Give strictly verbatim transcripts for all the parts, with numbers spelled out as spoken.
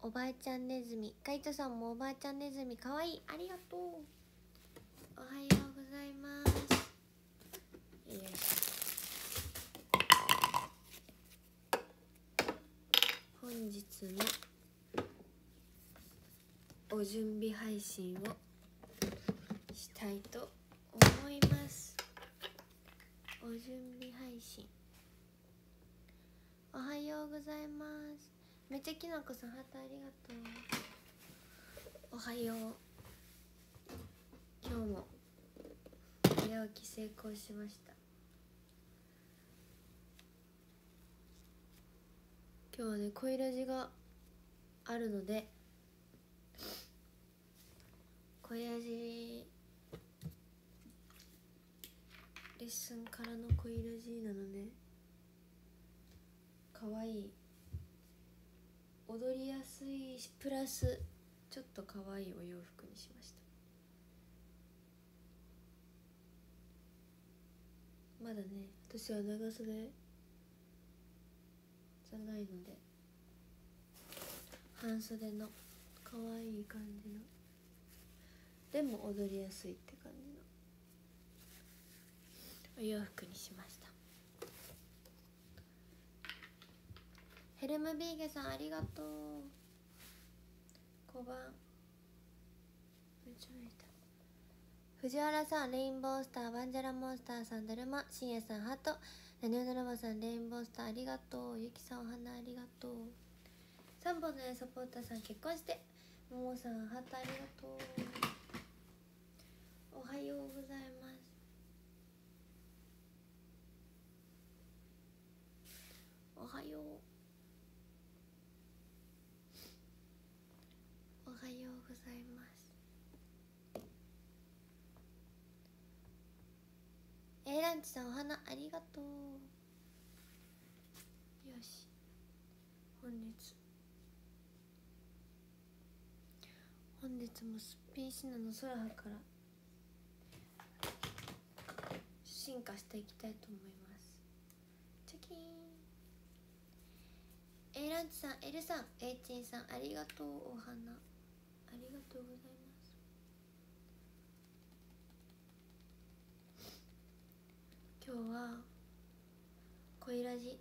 おばあちゃんネズミ、カイトさんもおばあちゃんネズミかわいい、ありがとう。おはようございます。よし、本日のお準備配信をしたいと思います。お準備配信、おはようございます。めっちゃきのこさんハートありがとう。おはよう。今日も早起き成功しました。今日はね恋ラジがあるので、恋ラジレッスンからの恋ラジなので、かわいい踊りやすいしプラスちょっとかわいいお洋服にしました。まだね私は長袖じゃないので半袖のかわいい感じの、でも踊りやすいって感じのお洋服にしました。ヘルムビーゲさんありがとう。ごばん藤原さんレインボースター、バンジャラモンスターさん、だるま、しんやさんハート、なにおのろばさんレインボースターありがとう。ゆきさんお花ありがとう。さんぼんの絵サポーターさん結婚して、ももさんハートありがとう。おはようございます。おはようおはようございます。A ランチさんお花ありがとう。よし、本日本日もすっぴんしなの空葉から進化していきたいと思います。チョキーン。 A ランチさん、L さん、エイチンさんありがとう。お花ありがとうございます。今日は恋ラジ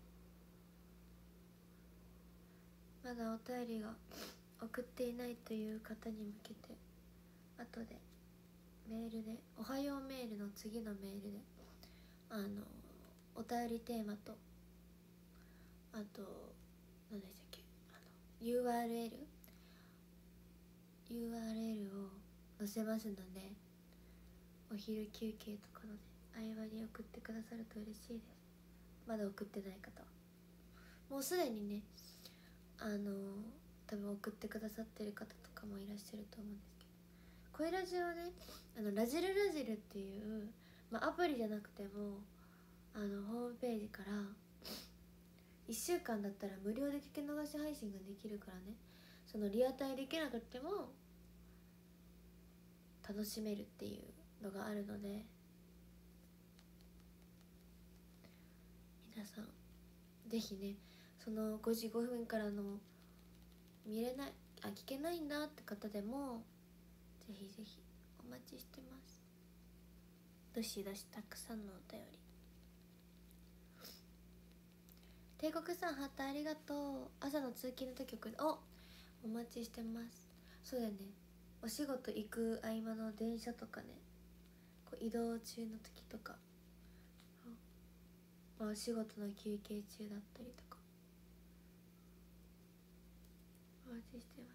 まだお便りが送っていないという方に向けて、後でメールでおはようメールの次のメールであのお便りテーマと、あと何でしたっけ、あの ユーアールエル ユーアールエル を載せますので、お昼休憩とかのね合間に送ってくださると嬉しいです。まだ送ってない方はもうすでにねあの多分送ってくださってる方とかもいらっしゃると思うんですけど、恋ラジはねあのラジルラジルっていう、まあ、アプリじゃなくてもあのホームページからいっしゅうかんだったら無料で聞き逃し配信ができるからね、そのリアタイできなくても楽しめるっていうのがあるので、皆さんぜひねそのごじごふんからの見れないあ聞けないんだって方でもぜひぜひお待ちしてます。どしどしたくさんのお便り。帝国さんハートありがとう。朝の通勤の時送るおお待ちしてます。そうだよね、お仕事行く合間の電車とかね、こう移動中の時とか、まあ、お仕事の休憩中だったりとかお待ちしてます。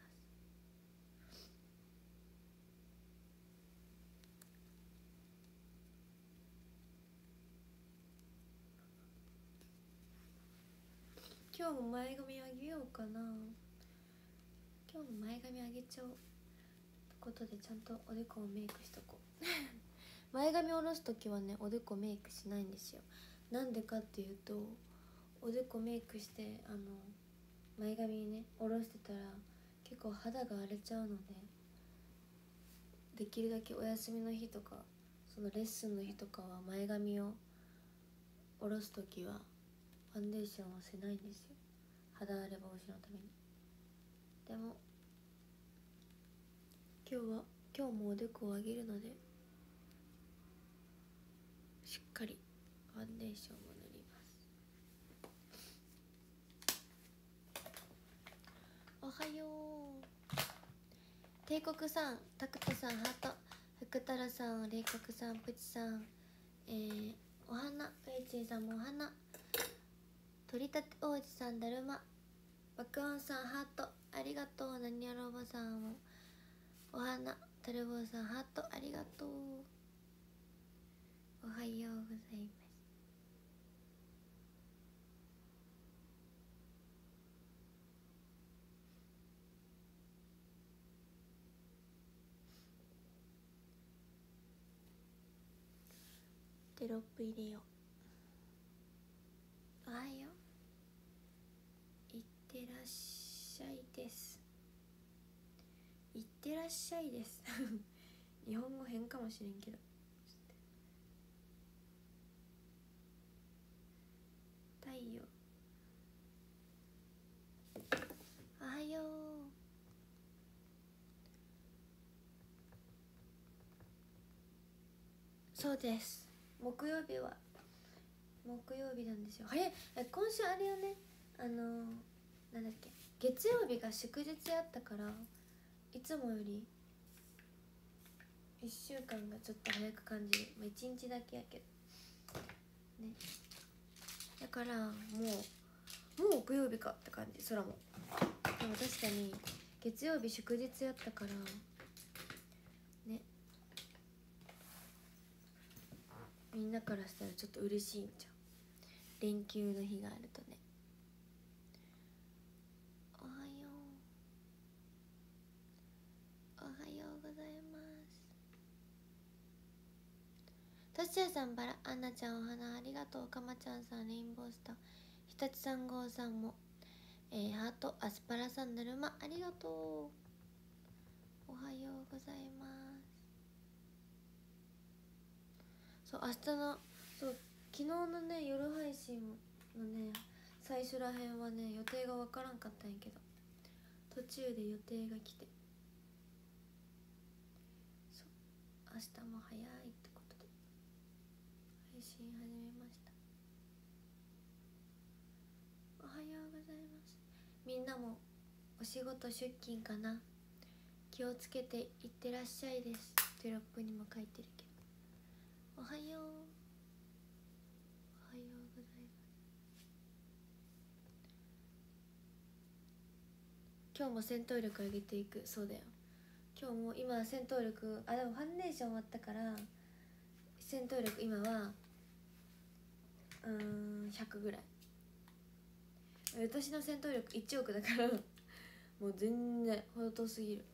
今日も前髪あげようかな。今日も前髪あげちゃおうということで、ちゃんとおでこをメイクしとこう前髪下ろす時はねおでこメイクしないんですよ。なんでかっていうと、おでこメイクしてあの前髪ね下ろしてたら結構肌が荒れちゃうので、できるだけお休みの日とかそのレッスンの日とかは前髪を下ろす時はファンデーションをしないんですよ、肌荒れ防止のために。 でも今日は今日もおでこを上げるのでしっかりファンデーションを塗ります。おはよう帝国さん、タクトさんハート、福太郎さん、冷酷さん、プチさん、えー、お花、ペイチンさんもお花、取り立て王子さん、だるま、爆音さんハートありがとう、なにやろおばさんもお花、タルボーさんハートありがとう、おはようございます。テロップ入れよう。おはよう、いってらっしゃいです、いってらっしゃいです日本語変かもしれんけど、太陽、おはよう、そうです、木曜日は木曜日なんですよ。早い、今週あれよね、あのー、なんだっけ、月曜日が祝日やったからいつもよりいっしゅうかんがちょっと早く感じる、まあ、いちにちだけやけどね、だからもうもう木曜日かって感じ。空もでも確かに月曜日祝日やったからね、みんなからしたらちょっと嬉しいんじゃん、連休の日があるとね。おはよう、おはようございます。としやさん、バラ、アンナちゃんお花ありがとう、かまちゃんさんレインボースター、ひたちさん号さんも、えー、ハート、アスパラさん、だるまありがとう、おはようございます。そう明日のそう昨日のね夜配信のね最初らへんはね予定がわからんかったんやけど、途中で予定が来て、そう明日も早いってことで配信始めました。おはようございます。みんなもお仕事出勤かな、気をつけていってらっしゃいです。テロップにも書いてるけど、おはよう、おはようございます。今日も戦闘力上げていく。そうだよ、今日も今戦闘力、あでもファンデーション終わったから戦闘力今はうーんひゃくぐらい。私の戦闘力いちおくだからもう全然程遠すぎる、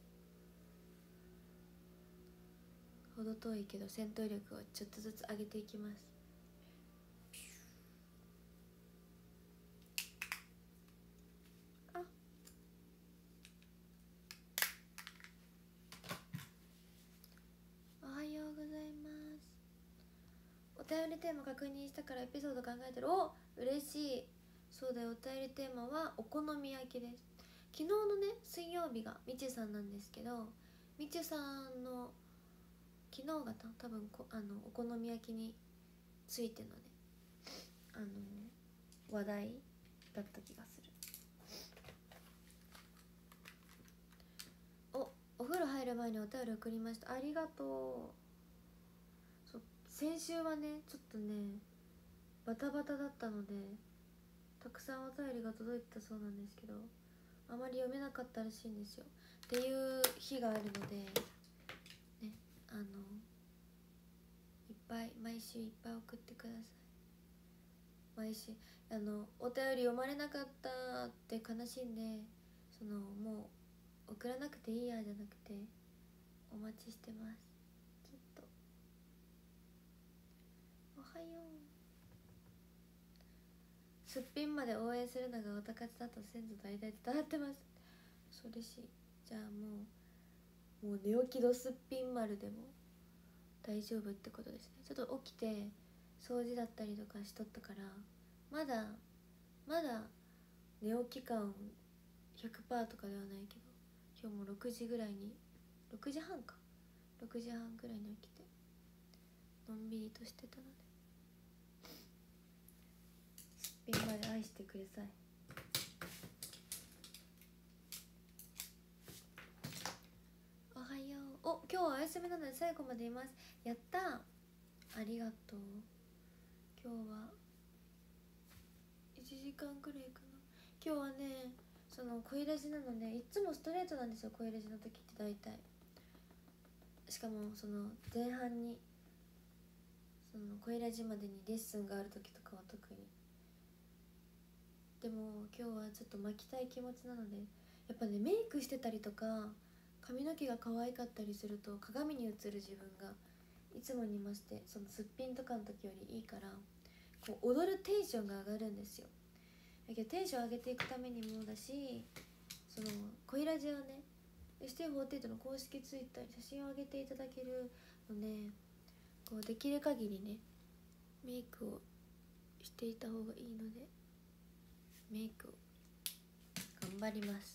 程遠いけど戦闘力をちょっとずつ上げていきます。あおはようございます。お便りテーマ確認したからエピソード考えてる。お嬉しい。そうだよ、お便りテーマはお好み焼きです。昨日のね水曜日がみちゅさんなんですけど、みちゅさんの昨日がた多分こあのお好み焼きについてのねあの話題だった気がする。おお風呂入る前にお便り送りました、ありがとう。そう先週はねちょっとねバタバタだったのでたくさんお便りが届いてたそうなんですけど、あまり読めなかったらしいんですよ。っていう日があるのでね、あのいっぱい毎週いっぱい送ってください。毎週あのお便り読まれなかったって悲しんで、そのもう送らなくていいやじゃなくてお待ちしてます。きっと。おはよう。すっぴんまで応援するのがオタ活だと先祖代々伝わってます。そう嬉しい。じゃあもうもう寝起きドすっぴん丸でも大丈夫ってことですね。ちょっと起きて掃除だったりとかしとったからまだまだ寝起き感ひゃくパーセント とかではないけど、今日もろくじぐらいにろくじはんかろくじはんぐらいに起きてのんびりとしてたのですっぴんまで愛してください。おはよう。お、今日はお休みなので最後までいます。やったー、ありがとう。今日はいちじかんくらいかな。今日はね、その声ラジなのでいつもストレートなんですよ、声ラジの時って大体。しかもその前半にその声ラジまでにレッスンがある時とかは特に。でも今日はちょっと巻きたい気持ちなので、やっぱねメイクしてたりとか髪の毛が可愛かったりすると鏡に映る自分がいつもに増してそのすっぴんとかの時よりいいから、こう踊るテンションが上がるんですよ。だけどテンション上げていくためにもだし、その恋ラジオね、エスティーフォーティーエイト の公式ツイッターに写真を上げていただけるので、こうできる限りねメイクをしていた方がいいのでメイクを頑張ります。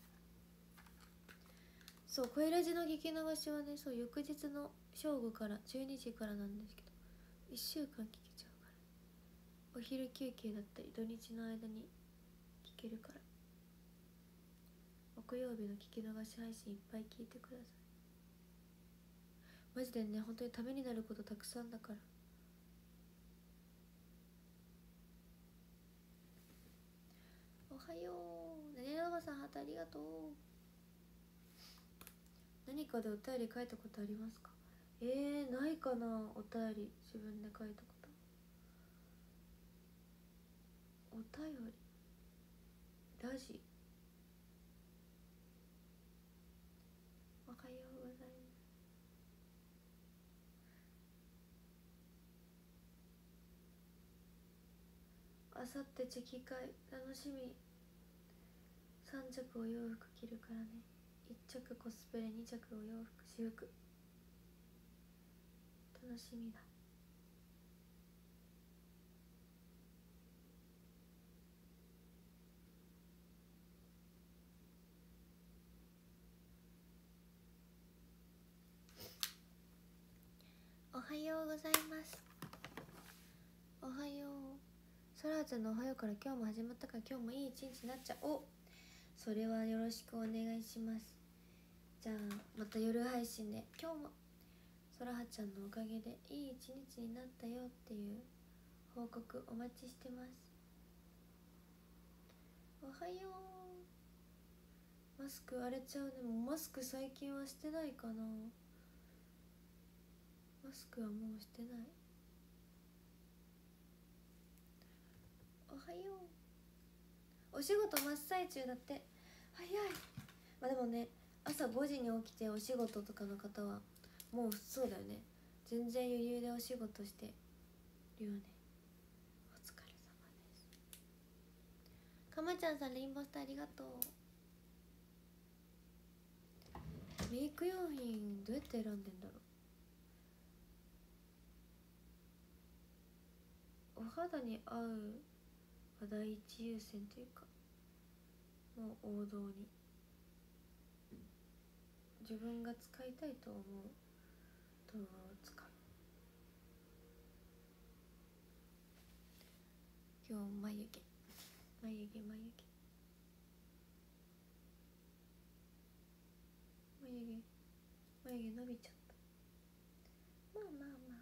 そう、恋ラジの聞き逃しはね、そう翌日の正午からじゅうにじからなんですけど、いっしゅうかん聞けちゃうから、お昼休憩だったり土日の間に聞けるから、木曜日の聞き逃し配信いっぱい聞いてください。マジでね、本当にためになることたくさんだから。おはよう。ねねおばさん、ハートありがとう。何かでお便り書いたことありますか？えー、ないかな。お便り自分で書いたこと。お便りラジ、おはようございます。あさってチェキ会楽しみ。さん着お洋服着るからね。いっ着コスプレ、に着お洋服、私服、楽しみだ。おはようございます。おはよう。そらちゃんのおはようから今日も始まったから、今日もいい一日になっちゃう。お、それはよろしくお願いします。じゃあまた夜配信で、今日もそらはちゃんのおかげでいい一日になったよっていう報告お待ちしてます。おはよう。マスク荒れちゃうね。もうマスク最近はしてないかな。マスクはもうしてない。おはよう。お仕事真っ最中だって。早い。まあでもね、朝ごじに起きてお仕事とかの方はもうそうだよね、全然余裕でお仕事してるよね。お疲れ様です。かまちゃんさん、レインボースターありがとう。メイク用品どうやって選んでんだろう。お肌に合うが第一優先というか、もう王道に自分が使いたいと思う動画を使う。今日眉毛眉毛眉毛眉毛眉毛伸びちゃった。まあまあま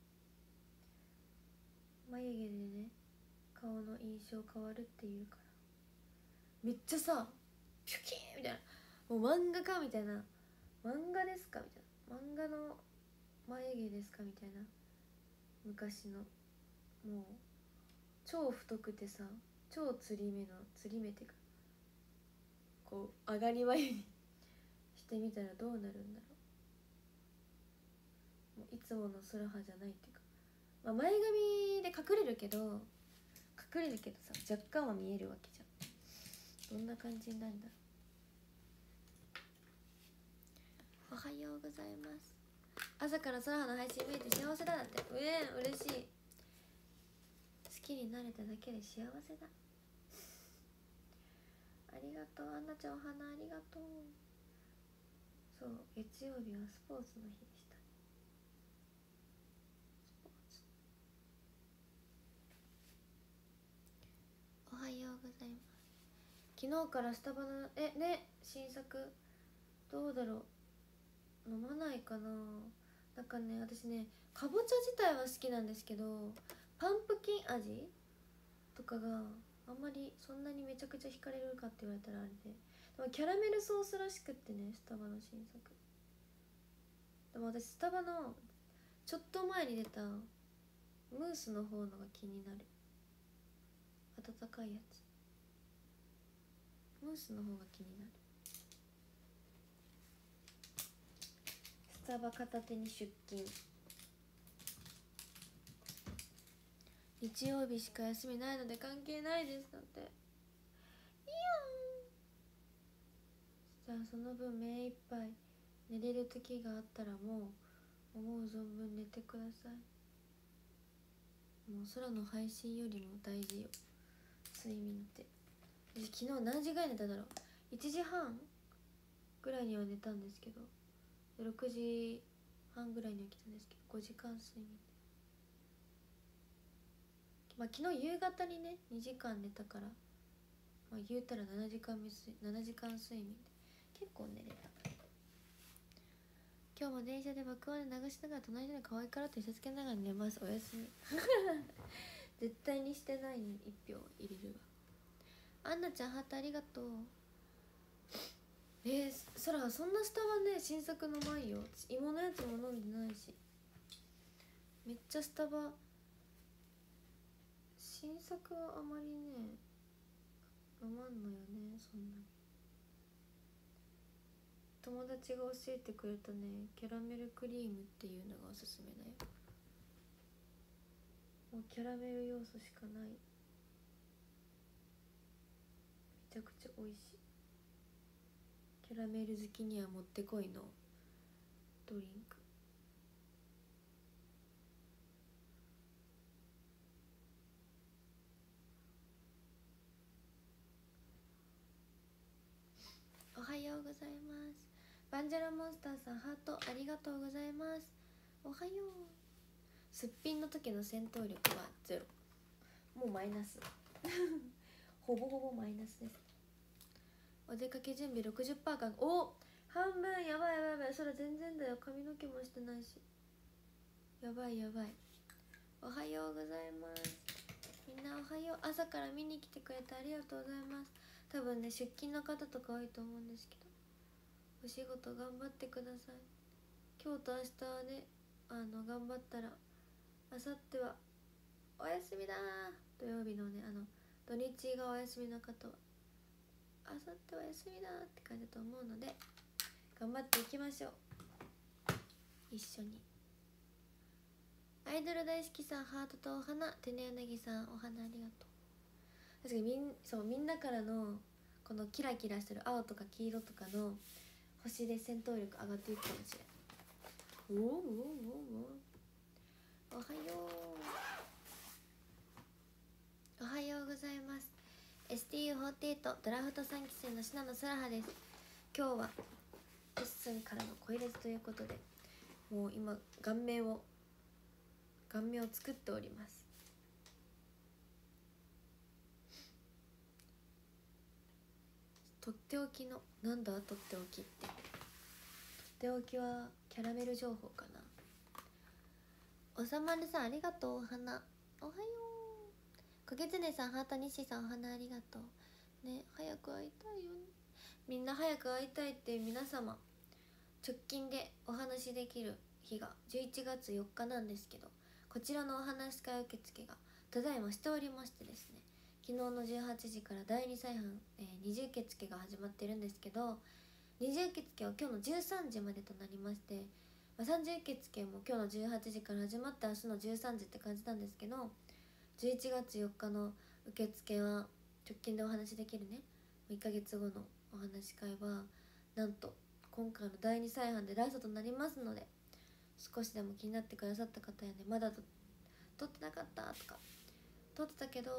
あ、眉毛でね顔の印象変わるっていうから、めっちゃさピュキーンみたいな、もう漫画かみたいな、漫画ですかみたいな、漫画の眉毛ですかみたいな、昔のもう超太くてさ、超つり目のつり目っていうか、こう上がり眉にしてみたらどうなるんだろう。もういつものスラハじゃないっていうか、まあ、前髪で隠れるけど隠れるけどさ、若干は見えるわけじゃん。どんな感じになるんだろう。おはようございます。朝からスラハの配信見えて幸せだ。だって。うえん、嬉しい。好きになれただけで幸せだ。あありがとう。アンナちゃんお花ありがとう。そう、月曜日はスポーツの日でしたね。スポーツ。おはようございます。昨日からスタバのえね新作どうだろう、飲まないかな。なんかね、私ねかぼちゃ自体は好きなんですけど、パンプキン味とかがあんまりそんなにめちゃくちゃ惹かれるかって言われたらあれで、でもキャラメルソースらしくってね、スタバの新作。でも私スタバのちょっと前に出たムースの方のが気になる。温かいやつ、ムースの方が気になる。スタバ片手に出勤。日曜日しか休みないので関係ないです。だっていやー、じゃあその分目いっぱい寝れる時があったらもう思う存分寝てください。もう空の配信よりも大事よ、睡眠って。昨日何時ぐらい寝ただろう。いちじはんぐらいには寝たんですけど、ろくじはんぐらいに起きたんですけど、ごじかん睡眠。まあ昨日夕方にねにじかん寝たから、まあ、言うたらななじかんめななじかん睡眠で結構寝れた。今日も電車で爆音で流しながら隣で可愛いからと見せつけながら寝ます。おやすみ絶対にしてないにいっぴょう入れるわ。アンナちゃんハートありがとう。えー、そらそんなスタバね新作の前よ。芋のやつも飲んでないし、めっちゃスタバ新作はあまりね飲まんのよね。そんなに友達が教えてくれたねキャラメルクリームっていうのがおすすめだよ。もうキャラメル要素しかない、めちゃくちゃ美味しい。キャラメル好きにはもってこいのドリンク。おはようございます。バンジャラモンスターさんハートありがとうございます。おはよう。すっぴんの時の戦闘力はゼロ、もうマイナスほぼほぼマイナスです。お出かけ準備 ろくじゅっパーセント か。お半分。やばいやばいやばい。それ全然だよ。髪の毛もしてないし、やばいやばい。おはようございます。みんなおはよう。朝から見に来てくれてありがとうございます。多分ね出勤の方とか多いと思うんですけど、お仕事頑張ってください。今日と明日はねあの頑張ったら明後日はお休みだー。土曜日のねあの土日がお休みの方は明後日は休みだーって感じだと思うので頑張っていきましょう一緒に。アイドル大好きさんハートとお花。てねやなぎさんお花ありがとう。確かにみんそうみんなからのこのキラキラしてる青とか黄色とかの星で戦闘力上がっていくかもしれん。おおおおおおはよう。おはようございます。 エスティーユーフォーティーエイト ドラフトさんきせいの信濃そらはです。今日はレッスンからの声レスということで、もう今顔面を顔面を作っております。とっておきのなんだとっておきって、とっておきはキャラメル情報かな。おさまるさんありがとう。お花おはよう。こげつねさんハート。にしさんお花ありがとうね。早く会いたいよね。みんな早く会いたいって皆様直近でお話しできる日がじゅういちがつよっかなんですけど、こちらのお話し会受付がただいましておりましてですね、昨日のじゅうはちじからだいに再販、えー、二次受付が始まってるんですけど、二次受付は今日のじゅうさんじまでとなりまして、まあ、三次受付も今日のじゅうはちじから始まって明日のじゅうさんじって感じなんですけど、じゅういちがつよっかの受付は直近でお話しできるねいっかげつごのお話し会はなんと今回のだいに再販でラストとなりますので、少しでも気になってくださった方やね、まだと撮ってなかったとか撮ってたけど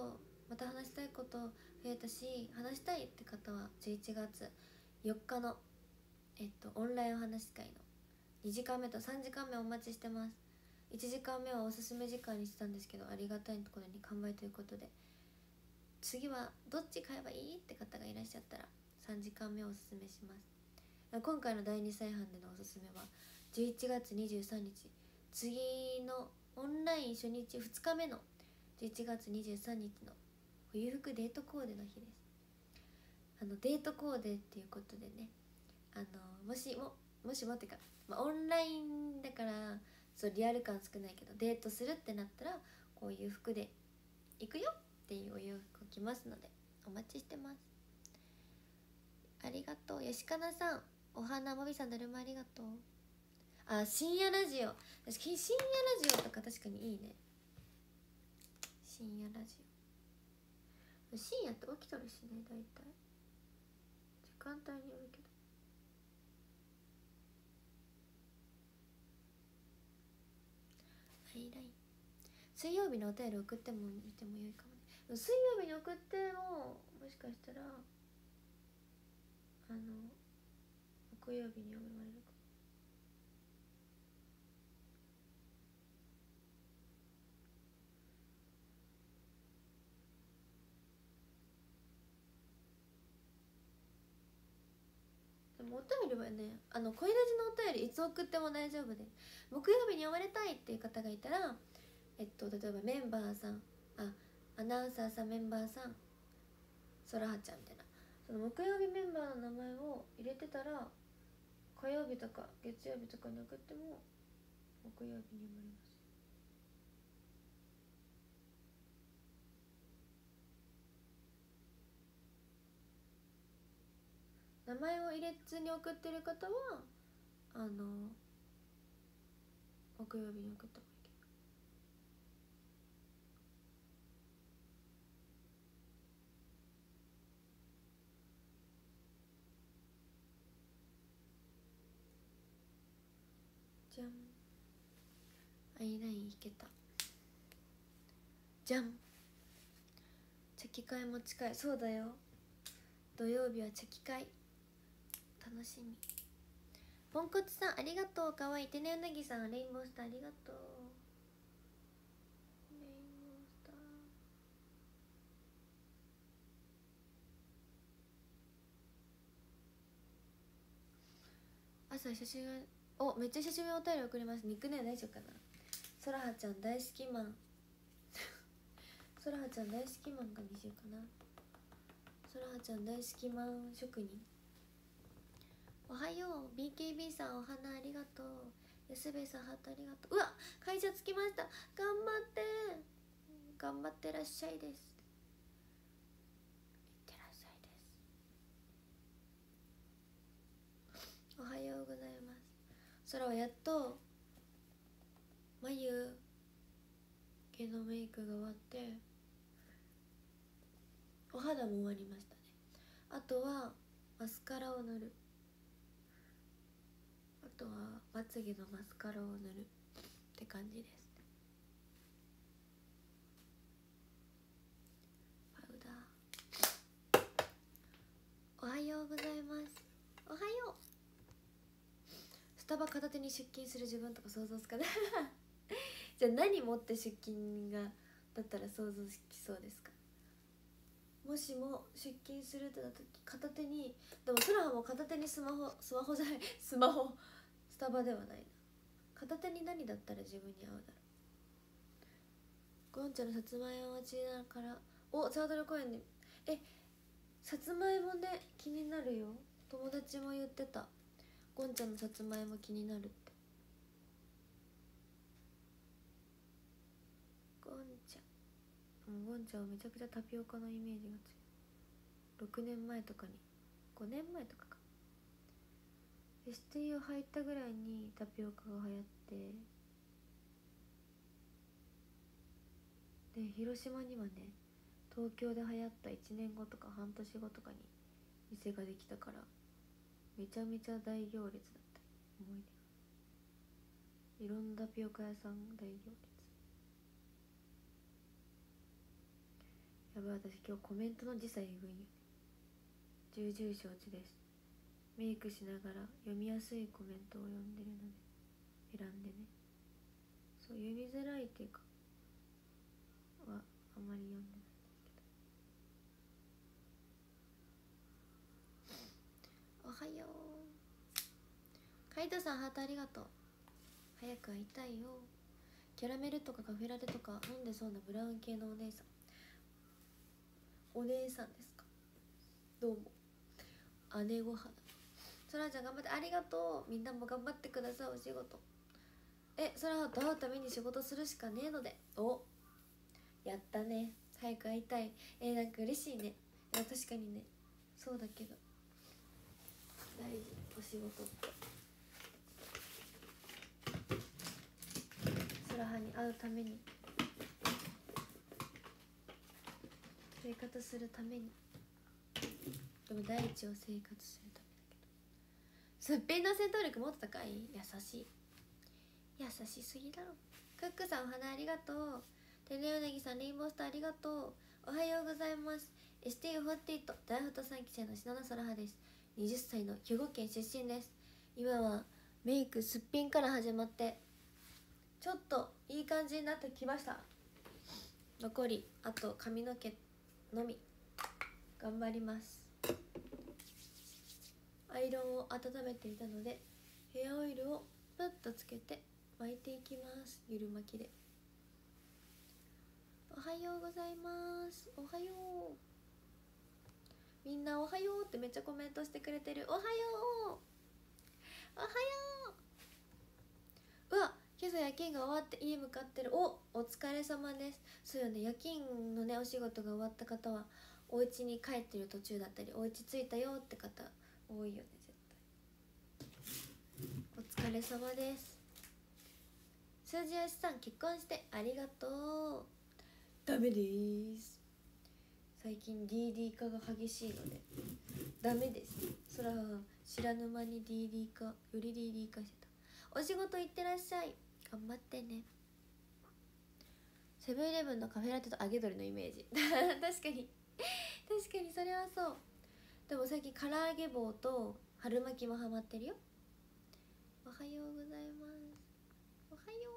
また話したいこと増えたし、話したいって方はじゅういちがつよっかのえっとオンラインお話し会のにじかんめとさんじかんめお待ちしてます。いちじかんめはおすすめ時間にしてたんですけど、ありがたいところに完売ということで、次はどっち買えばいいって方がいらっしゃったらさんじかんめをおすすめします。今回のだいにさいはんでのおすすめはじゅういちがつにじゅうさんにち、次のオンライン初日ふつかめのじゅういちがつにじゅうさんにちの冬服デートコーデの日です。あのデートコーデっていうことでね、あのもしももしもってか、まあ、オンラインだからそうリアル感少ないけど、デートするってなったらこういう服で行くよっていうお洋服着ますのでお待ちしてます。ありがとう。よしかなさん、お花もみさん、だるまありがとう。あ、深夜ラジオ、私深夜ラジオとか確かにいいね。深夜ラジオ、深夜って起きとるしね、大体時間帯によるけど。アイライン、水曜日のお便り送っても見てもよいかもね。水曜日に送ってももしかしたらあの木曜日に読まれるかも。でもお便りはね、あの声ラジのお便りいつ送っても大丈夫で、木曜日に読まれたいっていう方がいたら、えっと例えばメンバーさん、あアナウンサーさん、メンバーさん、そらはちゃんみたいな、その木曜日メンバーの名前を入れてたら火曜日とか月曜日とかに送っても木曜日に読まれます。名前を入れずに送ってる方はあの木曜日に送った方がいいけど。じゃん、アイラインいけた。じゃん、チェキ会も近い。そうだよ、土曜日はチェキ会、楽しみ。ポンコツさんありがとう。かわいい。てねうなぎさん、レインボースターありがとう。レインボースター、朝写真が、お、めっちゃ久しぶりにお便り送ります。ニックネーム大丈夫かな。そらはちゃん大好きマンそらはちゃん大好きマンがにしようかな。そらはちゃん大好きマン職人。おはよう。 ビーケービー さんお花ありがとう。安部さんハートありがとう。うわ、会社着きました。頑張って頑張ってらっしゃいです。いってらっしゃいです。おはようございます。空はやっと眉毛のメイクが終わってお肌も終わりましたね。あとはマスカラを塗る。あとはまつげのマスカラを塗るって感じです。パウダー。おはようございます。おはよう。スタバ片手に出勤する自分とか想像つかないじゃあ何持って出勤がだったら想像つきそうですか。もしも出勤するってなった時片手に、でもソラハも片手にスマホ、スマホじゃないスマホ、スタバではないな。片手に何だったら自分に合うだろう。ゴンちゃんのさつまいも待ちだから、お、サードル公園で、え、さつまいもね、気になるよ。友達も言ってた。ゴンちゃんのさつまいも気になるって。ゴンちゃん、もうゴンちゃんはめちゃくちゃタピオカのイメージが強い。ろくねんまえとかに、ごねんまえとかか、エスティー を入ったぐらいにタピオカが流行って、で広島にはね、東京で流行ったいちねんごとか半年後とかに店ができたから、めちゃめちゃ大行列だった思い出が。いろんなタピオカ屋さん大行列。いやばい、私今日コメントの時差えぐいよ。重々承知です。メイクしながら読みやすいコメントを読んでるので選んでね。そう読みづらいっていうかはあまり読んでないんですけど。おはよう。カイトさんハートありがとう。早く会いたいよ。キャラメルとかカフェラテとか飲んでそうなブラウン系のお姉さん。お姉さんですか。どうも姉御肌。そらちゃん頑張ってありがとう。みんなも頑張ってください。お仕事えそらと会うために仕事するしかねえので。おやったね。早く会いたい。えー、なんか嬉しいね。いや確かにねそうだけど大事お仕事ってそらはに会うために生活するために。でも第一を生活するためだけどすっぴんの戦闘力もっと高い。優しい優しすぎだろ。クックさんお花ありがとう。テレヨネギさんレインボースターありがとう。おはようございます。 エスティーフォーティーエイト 大フトさん期生の篠田空葉です。はたちの兵庫県出身です。今はメイクすっぴんから始まってちょっといい感じになってきました。残りあと髪の毛のみ頑張ります。アイロンを温めていたのでヘアオイルをプッとつけて巻いていきます。ゆる巻きで。おはようございます。おはよう。みんなおはようってめっちゃコメントしてくれてる。おはようおはよう。うわ今朝夜勤が終わって家向かってる。おお疲れ様です。そうよね、夜勤のねお仕事が終わった方はお家に帰ってる途中だったりお家着いたよって方多いよね絶対。お疲れ様です。数字よしさん結婚してありがとう。ダメです。最近 ディーディー 化が激しいのでダメです。そら知らぬ間に ディーディー 化より ディーディー 化してた。お仕事行ってらっしゃい。頑張ってね。セブンイレブンのカフェラテと揚げ鶏のイメージ確かに確かにそれはそう。でも最近唐揚げ棒と春巻きもハマってるよ。おはようございます。おはよ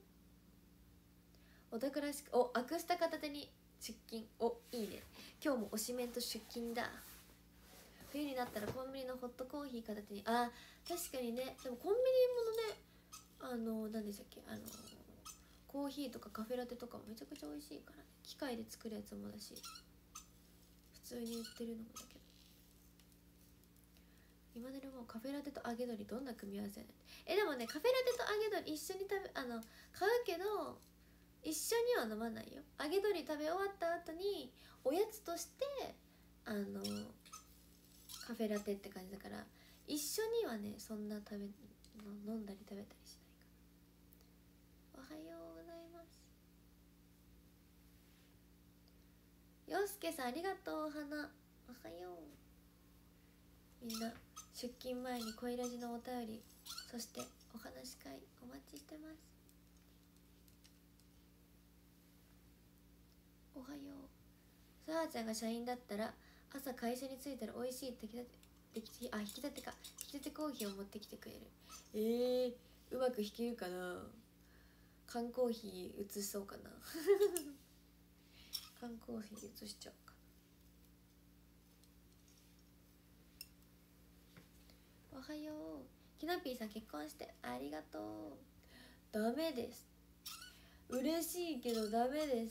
う。おたくらしくおアクスタ片手に出勤。おいいね。今日も推しメンと出勤だ。冬になったらコンビニのホットコーヒー片手に。あ確かにね。でもコンビニものねあの何でしたっけあのコーヒーとかカフェラテとかもめちゃくちゃ美味しいからね。機械で作るやつもだし普通に売ってるのもだけど今でもカフェラテと揚げ鶏どんな組み合わせやねん。えでもねカフェラテと揚げ鶏一緒に食べあの買うけど一緒には飲まないよ。揚げ鶏食べ終わった後におやつとしてあのカフェラテって感じだから一緒にはねそんな食べの飲んだり食べたりしないかな。おはようございます。よすけさんありがとう。お花おはよう。みんな出勤前に恋ラジのお便りそしてお話し会お待ちしてます。おはよう。さあちゃんが社員だったら朝会社に着いたら美味しい炊き立てきあ引き立てか引き立てコーヒーを持ってきてくれる。えー、うまく弾けるかな。缶コーヒー移しそうかな缶コーヒー移しちゃおうか。おはよう。きなぴーさん結婚してありがとう。ダメです。嬉しいけどダメです。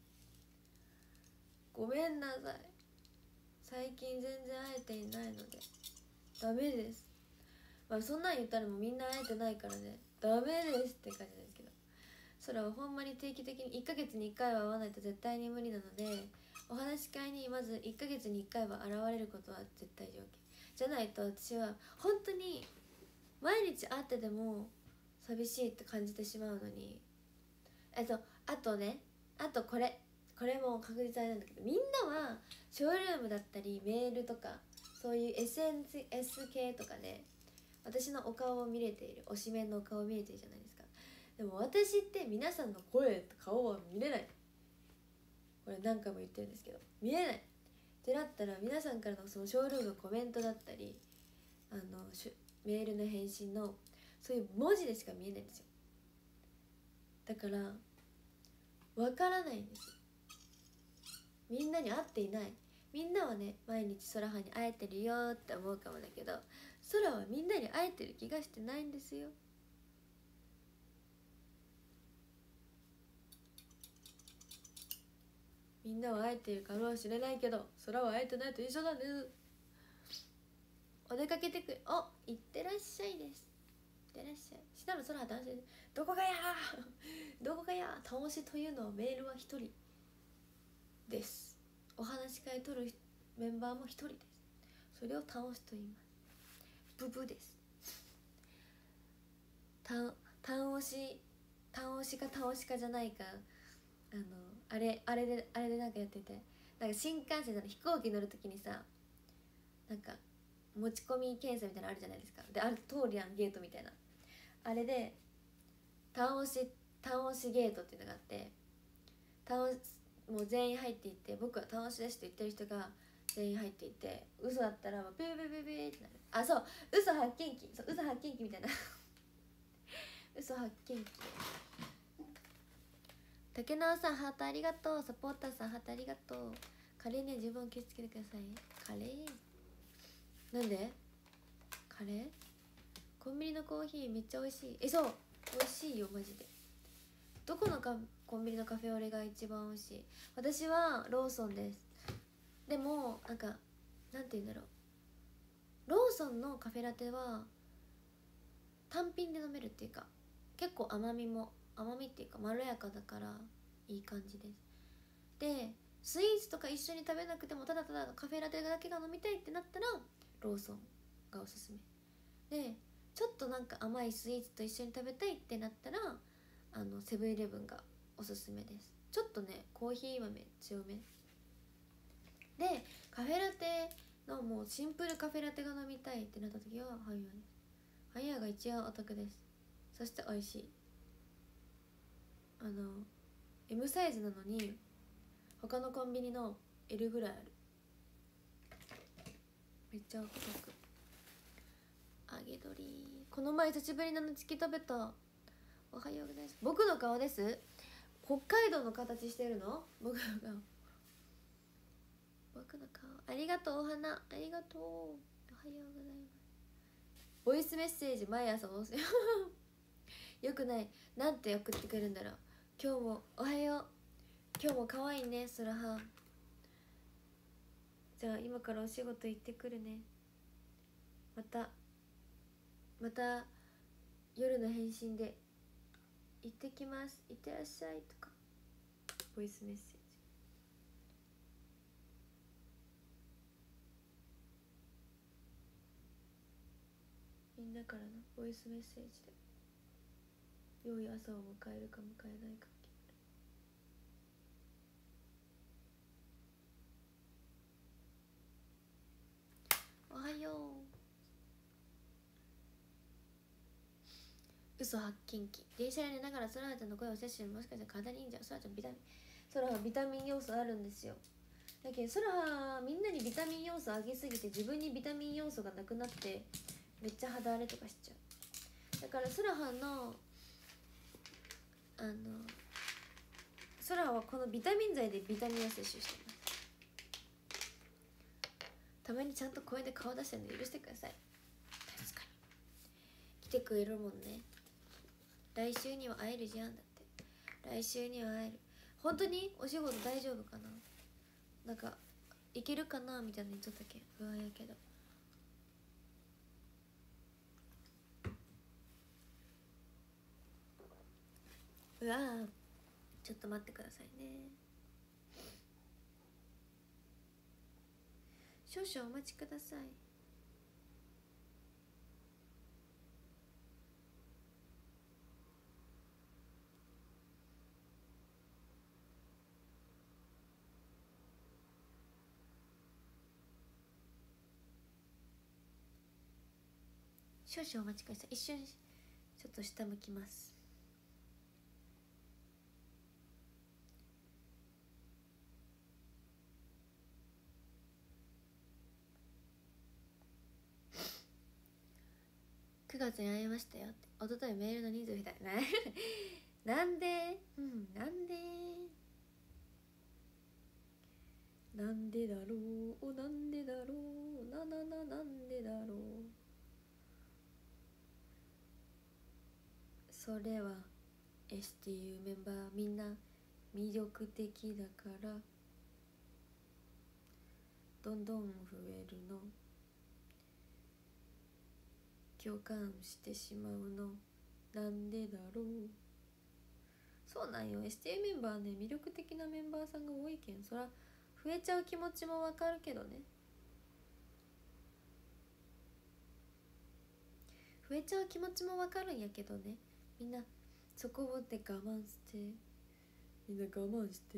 ごめんなさい。最近全然会えていないのでダメです。まあそんなん言ったらもうみんな会えてないからねダメですって感じですけど、それはほんまに定期的にいっかげつにいっかいは会わないと絶対に無理なので、お話し会にまずいっかげつにいっかいは現れることは絶対条件じゃないと、私は本当に毎日会ってでも寂しいって感じてしまうのに。えっとあとねあとこれこれも確実あれなんだけど、みんなはショールームだったりメールとかそういう エスエヌエス 系とかで私のお顔を見れている、推しメンのお顔を見れてるじゃないですか。でも私って皆さんの声と顔は見れない。 これ何回も言ってるんですけど、見えないってなったら皆さんからのそのショールームのコメントだったり、あのメールの返信のそういう文字でしか見えないんですよ。だからわからないんですよ。みんなに会っていない。みんなはね、毎日空葉に会えてるよって思うかもだけど、空はみんなに会えてる気がしてないんですよ。みんなは会えてるかもしれないけど、空は会えてないと一緒なんです。お出かけてくる。お、いってらっしゃいです。いってらっしゃい。したら空は男性で、どこがやどこがや倒しというのはメールは一人です。お話し会取るメンバーも一人です。それを倒しと言います。ブブです。た倒し倒しか倒しかじゃないか、あのあれあれであれでなんかやってて、なんか新幹線の飛行機乗るときにさ、なんか持ち込み検査みたいなのあるじゃないですか。で、ある通りやんゲートみたいな、あれで倒し倒しゲートっていうのがあって、倒しもう全員入っていって、僕は倒しですと言ってる人が全員入っていて、嘘だったらピーピーピーピーってなる。あ、そう、嘘発見器、そう嘘発見器みたいな嘘発見器。竹縄さんハートありがとう。サポーターさんハートありがとう。カレーには十分気をつけてください。カレーなんでカレーコンビニのコーヒーめっちゃ美味しい。え、そう美味しいよマジで。どこのかコンビニのカフェオレが一番美味しい？私はローソンです。でもなんかなんて言うんだろう、ローソンのカフェラテは単品で飲めるっていうか、結構甘みも甘みっていうかまろやかだからいい感じです。でスイーツとか一緒に食べなくてもただただカフェラテだけが飲みたいってなったらローソンがおすすめで、ちょっとなんか甘いスイーツと一緒に食べたいってなったらあのセブンイレブンがおすすめです。ちょっとねコーヒー豆強めで、カフェラテのもうシンプルカフェラテが飲みたいってなった時はハイヤーです。ハイヤーが一番お得です。そして美味しい。あの M サイズなのに他のコンビニの L ぐらいある。めっちゃお得。揚げ鶏、この前久しぶりのチキ食べた。おはようございます。僕の顔です。北海道の形してるの？僕の顔僕の顔。ありがとう。お花ありがとう。おはようございます。ボイスメッセージ毎朝押すよくない。なんて送ってくるんだろう。今日もおはよう、今日も可愛いね空は。じゃあ今からお仕事行ってくるね。またまた夜の返信で行ってきます、行ってらっしゃいとかボイスメッセージ。みんなからのボイスメッセージで良い朝を迎えるか迎えないか決める。おはよう。嘘発見器。電車で寝ながら空葉ちゃんの声を摂取、もしかしたら体にいいんじゃん。空葉ちゃんビタミン、空葉ビタミン要素あるんですよ。だけど空葉みんなにビタミン要素上げすぎて自分にビタミン要素がなくなってめっちゃ肌荒れとかしちゃう。だから空葉のあの空葉はこのビタミン剤でビタミンを摂取してます。たまにちゃんと声で顔出してるの許してください。確かに来てくれるもんね。来週には会えるじゃん。だって来週には会える。本当にお仕事大丈夫かな、なんかいけるかなみたいな言っとったけん不安やけど。うわーちょっと待ってくださいね。少々お待ちください。少々お待ちください。一瞬ちょっと下向きます。 くがつに会いましたよって。一昨日メールの人数みたいななんでうんなんでなんでだろうなんでだろうななななんでだろう。それは エスティーユー メンバーみんな魅力的だからどんどん増えるの。共感してしまうのなんでだろう。そうなんよ、 エスティーユー メンバーね、魅力的なメンバーさんが多いけん、そら増えちゃう気持ちもわかるけどね。増えちゃう気持ちもわかるんやけどね、みんなそこで我慢して、みんな我慢して。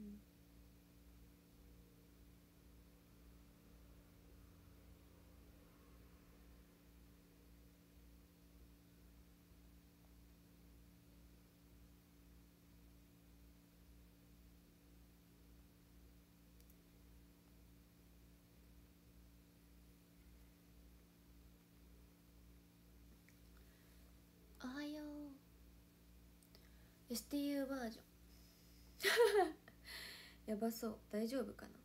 おはよう エスティーユー バージョンやばそう、大丈夫かな。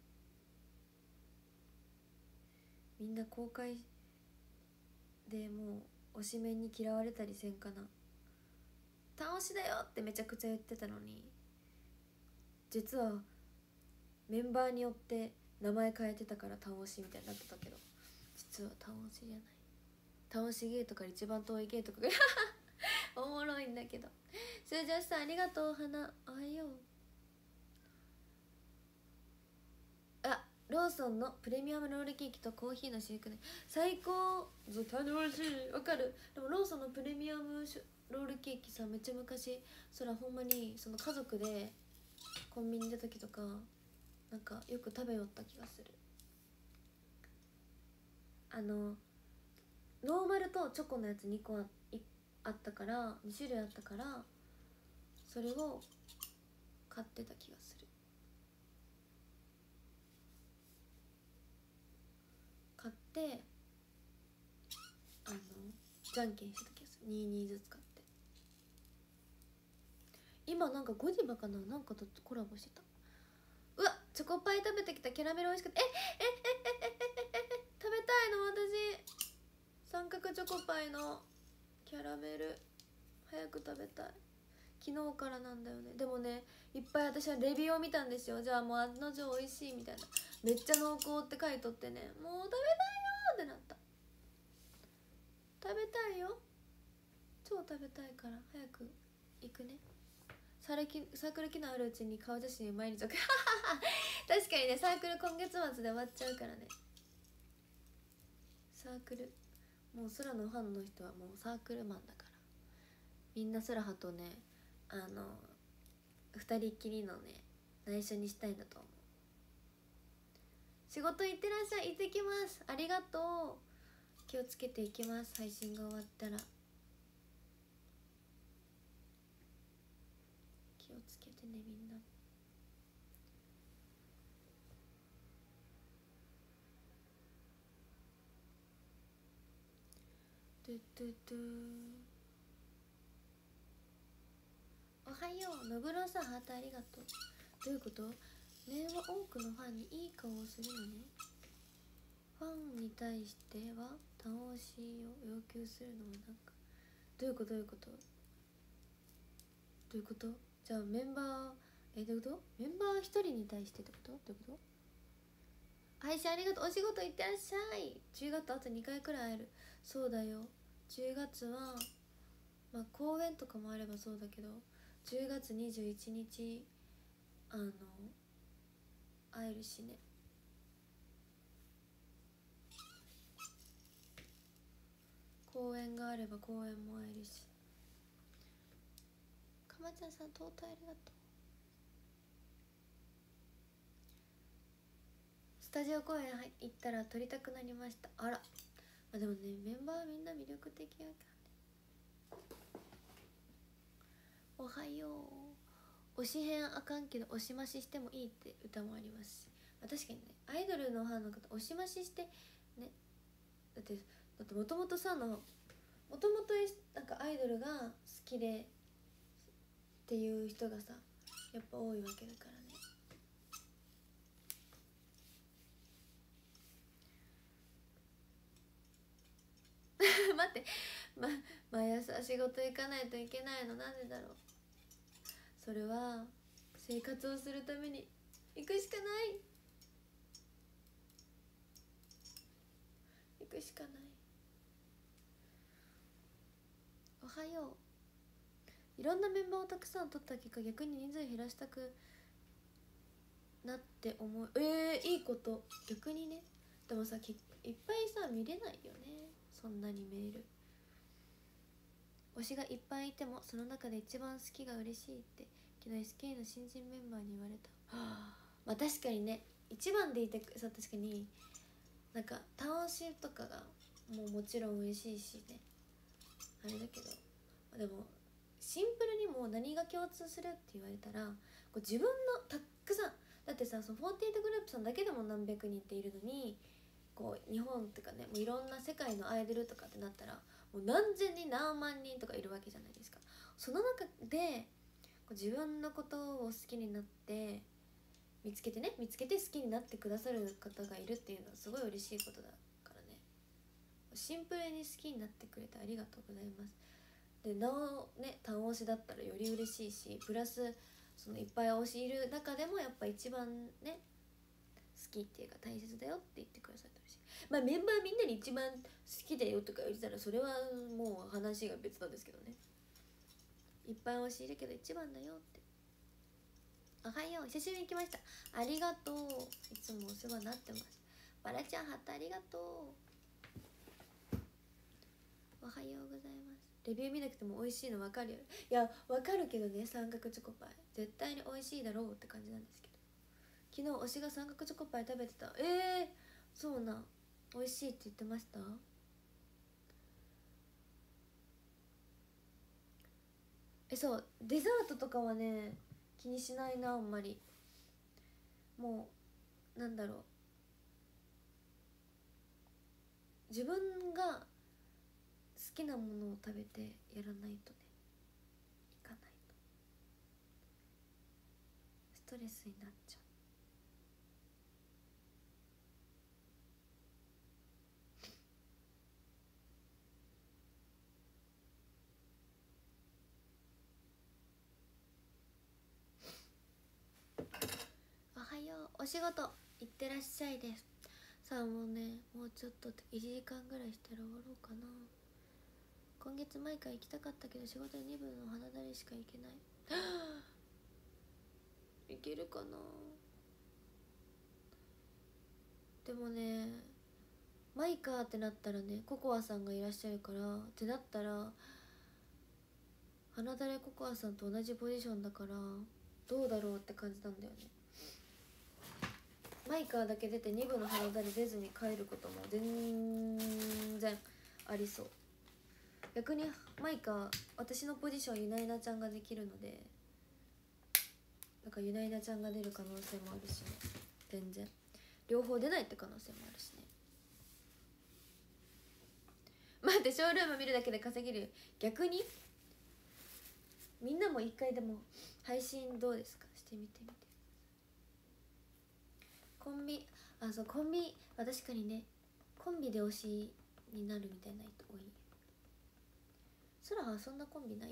みんな公開でもう推しメンに嫌われたりせんかな。単推しだよってめちゃくちゃ言ってたのに、実はメンバーによって名前変えてたから単推しみたいになってたけど、実は単推しじゃない。単推しゲーとか一番遠いゲーとかがおもろいんだけど。数女子さんありがとう。花おはよう。あ、ローソンのプレミアムロールケーキとコーヒーのシェイクね、最高。ずっと楽しい。わかる。でもローソンのプレミアムロールケーキさ、めっちゃ昔そらほんまにその家族でコンビニ出た時とかなんかよく食べよった気がする。あのノーマルとチョコのやつにこ あ, あったからに種類あったから、それを買ってた気がする。買ってあのじゃんけんした気がする。にたいにずつ買って。今なんかゴディバかな、なんかとコラボしてた。うわ、チョコパイ食べてきた。キャラメル美味しくて、ええええええええ食べたいの私。三角チョコパイのキャラメル早く食べたい。昨日からなんだよね。でもね、いっぱい私はレビューを見たんですよ。じゃあもう案の定美味しいみたいな、めっちゃ濃厚って書いとってね、もう食べたいよってなった。食べたいよ、超食べたいから早く行くね。サークル機能あるうちに顔写真毎日確かにね、サークル今月末で終わっちゃうからね。サークルもう空のファンの人はもうサークルマンだから、みんな空はとね、あの二人っきりのね内緒にしたいんだと思う。仕事行ってらっしゃい。行ってきます。ありがとう。気をつけていきます。配信が終わったら気をつけてね、みんな。トゥトゥトゥ。おはよう。のぶろさんハートありがとう。どういうこと？念は多くのファンにいい顔をするのね。ファンに対しては単押しを要求するのはなんか、どういうことどういうことどういうこと。じゃあメンバー、えどういうこと。メンバー一人に対してってこと。どういうこと。配信ありがとう。お仕事行ってらっしゃい。じゅうがつあとにかいくらい会える。そうだよ、じゅうがつはまあ公演とかもあればそうだけど、じゅうがつにじゅういちにちあの会えるしね。公演があれば公演も会えるし。かまちゃんさんトータありがとう。スタジオ公演行ったら撮りたくなりました。あら、あでもね、メンバーみんな魅力的やからね。おはよう。推し編あかんけど推し増ししてもいいって歌もありますし、まあ、確かにね、アイドルのファンの方推し増ししてね、だってだってもともとさのもともとなんかアイドルが好きでっていう人がさやっぱ多いわけだからね。待って、ま、毎朝仕事行かないといけないのなんでだろう。それは生活をするために行くしかない、行くしかない。おはよう。いろんなメンバーをたくさん取った結果逆に人数減らしたくなって思う。えー、いいこと。逆にね。でもさ、いっぱいさ見れないよね、そんなにメール。推しがいっぱいいてもその中で一番好きが嬉しいって昨日 エスケー の新人メンバーに言われた。はあ、まあ確かにね、一番でいてさ、確かになんか単推しとかがもうもちろん嬉しいしね、あれだけど、でもシンプルにもう何が共通するって言われたら、こう自分のたくさんだってさ、そのフォーティーエイトグループさんだけでも何百人っているのに、こう日本ってかね、もういろんな世界のアイドルとかってなったらもう何千人何万人とかいるわけじゃないですか。その中でこう自分のことを好きになって見つけてね見つけて好きになってくださる方がいるっていうのはすごい嬉しいことだからね。シンプルに好きになってくれてありがとうございます。でなおね、単推しだったらより嬉しいし、プラスそのいっぱい推しいる中でもやっぱ一番ね好きっていうか大切だよって言ってくださってるし、まあメンバーみんなに一番好きだよとか言ってたらそれはもう話が別なんですけどね。いっぱい推しいるけど一番だよって。おはよう、久しぶりに来ました。ありがとう、いつもお世話になってます。バラちゃんハットありがとう。おはようございます。レビュー見なくても美味しいの分かるよ。いや分かるけどね、三角チョコパイ絶対に美味しいだろうって感じなんですけど、昨日推しが三角チョコパイ食べてた。えー、そうな、美味しいって言ってました。え、そう、デザートとかはね気にしないな、あんまり。もうなんだろう、自分が好きなものを食べてやらないとね、いかないとストレスになっちゃう。おはよう、お仕事行ってらっしゃいです。さあもうね、もうちょっといちじかんぐらいしたら終わろうかな。今月毎回行きたかったけど仕事でにぶんの花だれしか行けない行けるかな。でもね、マイカーってなったらね、ココアさんがいらっしゃるからってなったら、花だれココアさんと同じポジションだからどうだろうって感じなんだよね。マイカーだけ出てに部の花だれ出ずに帰ることも全然ありそう。逆にマイカー、私のポジションゆないなちゃんができるので、なんかゆないなちゃんが出る可能性もあるしね。全然両方出ないって可能性もあるしね。待って、ショールーム見るだけで稼げる。逆にみんなも一回でも配信どうですか、してみてみて。コンビ、あ、そう、コンビは確かにね、コンビで推しになるみたいな人多い。そらはそんなコンビないよ。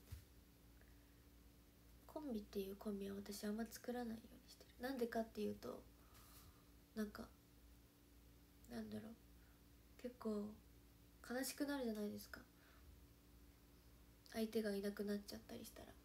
コンビっていうコンビは私あんま作らないようにしてる。なんでかっていうと、なんかなんだろう、結構悲しくなるじゃないですか、相手がいなくなっちゃったりしたら。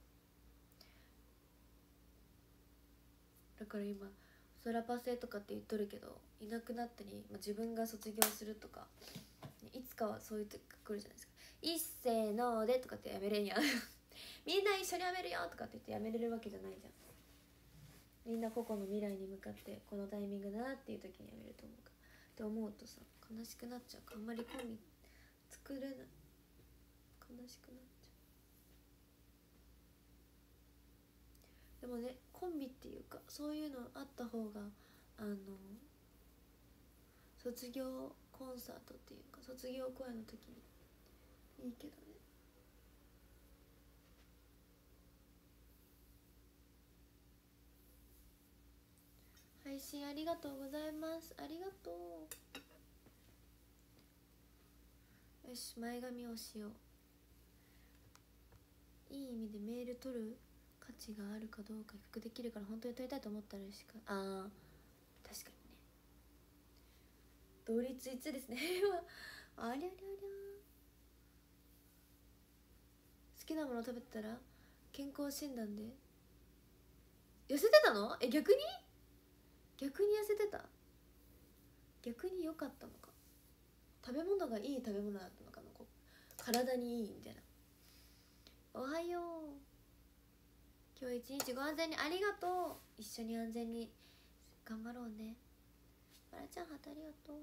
だから今ソラパセとかって言っとるけど、いなくなったり、まあ、自分が卒業するとかいつかはそういう時が来るじゃないですか。一斉のでとかってやめれんやんみんな一緒にやめるよとかって言ってやめれるわけじゃないじゃん。みんな個々の未来に向かってこのタイミングだなっていう時にやめると思うかって思うとさ、悲しくなっちゃうからあんまりコンビ作れない。悲しくなっちゃう。でもね、コンビっていうかそういうのあった方が、あの卒業コンサートっていうか卒業公演の時にいいけどね。配信ありがとうございます。ありがとう。よし、前髪をしよう。いい意味でメール取る価値があるかどうか比較できるから、本当に取りたいと思ったらしか。ああ、確かにね。同率いちですね。ありゃりゃりゃ。好きなもの食べてたら健康診断で痩せてたの？え、逆に逆に痩せてた？逆に良かったのか。食べ物がいい食べ物だったのかな。こう体にいいみたいな。おはよう。今日一日ご安全にありがとう。一緒に安全に頑張ろうね。まらちゃん、ハートありがとう。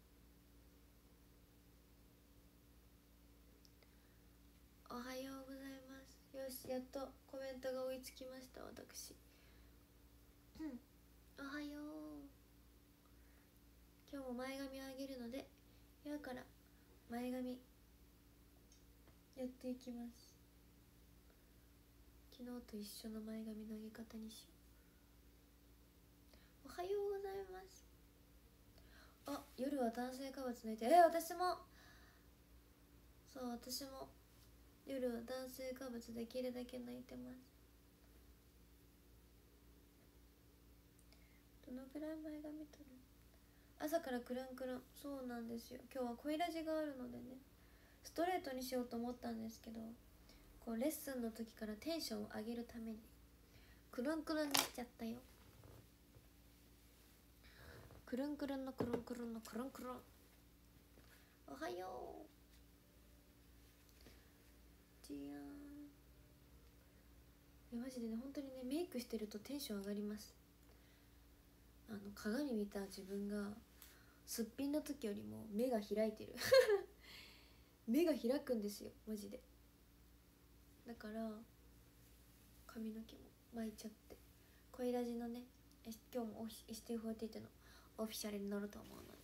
おはようございます。よし、やっとコメントが追いつきました。私、うん、おはよう。今日も前髪を上げるので、今から前髪やっていきます。昨日と一緒の前髪の上げ方にしよう。おはようございます。あ、夜は炭水化物抜いて。え、私もそう、私も夜は炭水化物できるだけ抜いてます。どのくらい前髪取る？朝からクルンクルン。そうなんですよ。今日は恋ラジがあるのでね、ストレートにしようと思ったんですけど、こうレッスンの時からテンションを上げるためにクルンクルンにしちゃったよ。クルンクルンのクルンクルンのクルンクルン。おはよう。じやーん。いやマジでね、本当にね、メイクしてるとテンション上がります。あの鏡見た自分がすっぴんの時よりも目が開いてる目が開くんですよ、マジで。だから髪の毛も巻いちゃって、恋ラジのね、今日もエスティーフォーティーエイトのオフィシャルに乗ると思うので。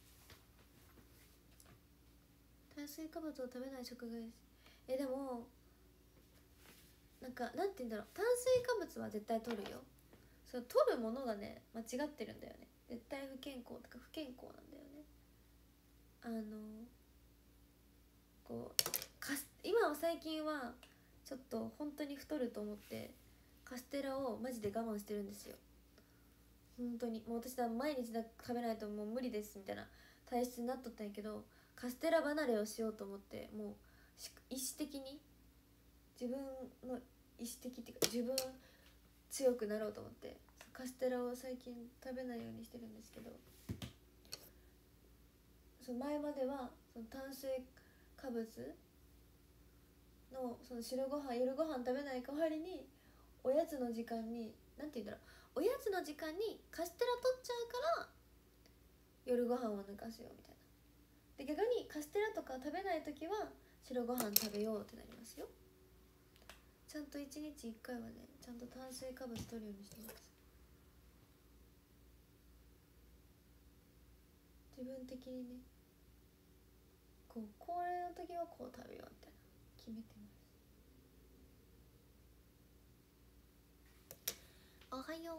炭水化物を食べない食がいいです。え、でもなんかなんて言うんだろう、炭水化物は絶対取るよ。その取るものがね、間違ってるんだよね。絶対不健康とか不健康なんだよね。あのこうカス今は最近はちょっと本当に太ると思ってカステラをマジで我慢してるんですよ。本当にもう私は毎日だ食べないともう無理ですみたいな体質になっとったんやけど、カステラ離れをしようと思って、もう意思的に自分の意思的っていうか自分強くなろうと思ってカステラを最近食べないようにしてるんですけど、その前まではその炭水化物のその白ご飯夜ご飯食べない代わりにおやつの時間になんて言うんだろう、おやつの時間にカステラ取っちゃうから夜ご飯は抜かすよみたいな。で逆にカステラとか食べない時は白ご飯食べようってなりますよ。ちゃんといちにちいっかいはね、ちゃんと炭水化物取るようにしてます。自分的にね、こうこれの時はこう食べようみたいな決めてます。おはよう。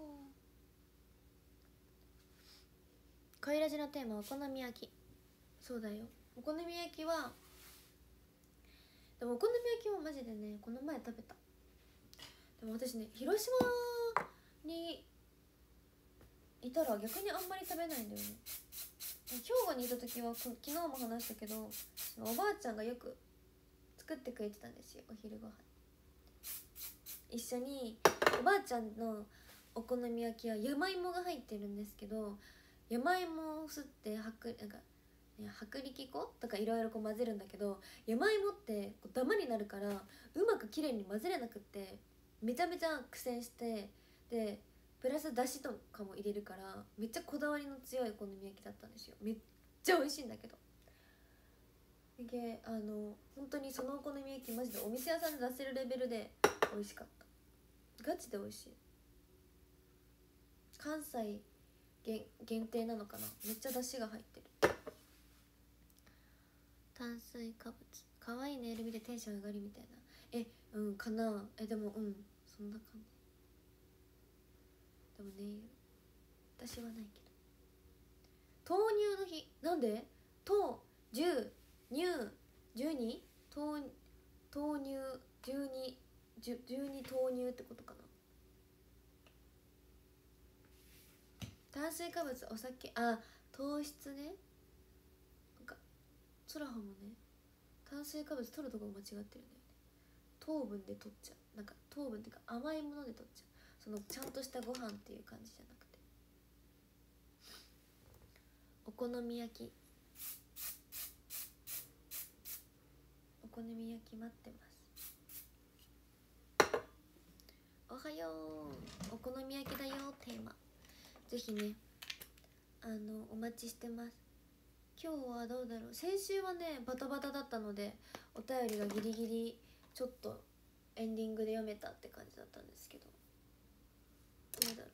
恋ラジのテーマはお好み焼き。そうだよ、お好み焼きはでもお好み焼きはマジでね、この前食べた。でも私ね、広島にいたら逆にあんまり食べないんだよね。兵庫にいた時は昨日も話したけど、そのおばあちゃんがよく作ってくれてたんですよ、お昼ご飯。一緒におばあちゃんのお好み焼きは山芋が入ってるんですけど、山芋をすってはくなんか、ね、薄力粉とかいろいろ混ぜるんだけど、山芋ってこうダマになるからうまくきれいに混ぜれなくって、めちゃめちゃ苦戦して、でプラスだしとかも入れるからめっちゃこだわりの強いお好み焼きだったんですよ。めっちゃ美味しいんだけど、であの本当にそのお好み焼きマジでお店屋さんで出せるレベルで美味しかった。ガチで美味しい。関西限限定なのかな、めっちゃだしが入ってる。 炭水化物可愛いネイル見てテンション上がるみたいな。えうんかな。えでもうんそんな感じ。でもネイル私はないけど。豆乳の日なんで豆十乳十二豆豆乳十二十十二豆乳ってことかな。炭水化物お酒あ糖質ね。なんかツラハもね炭水化物取るとこ間違ってるんだよね。糖分で取っちゃう。なんか糖分っていうか甘いもので取っちゃう。そのちゃんとしたご飯っていう感じじゃなくて。お好み焼きお好み焼き待ってます。おはようお好み焼きだよテーマ。ぜひねあのお待ちしてます。今日はどうだろう。先週はねバタバタだったのでお便りがギリギリちょっとエンディングで読めたって感じだったんですけど、どうだろう。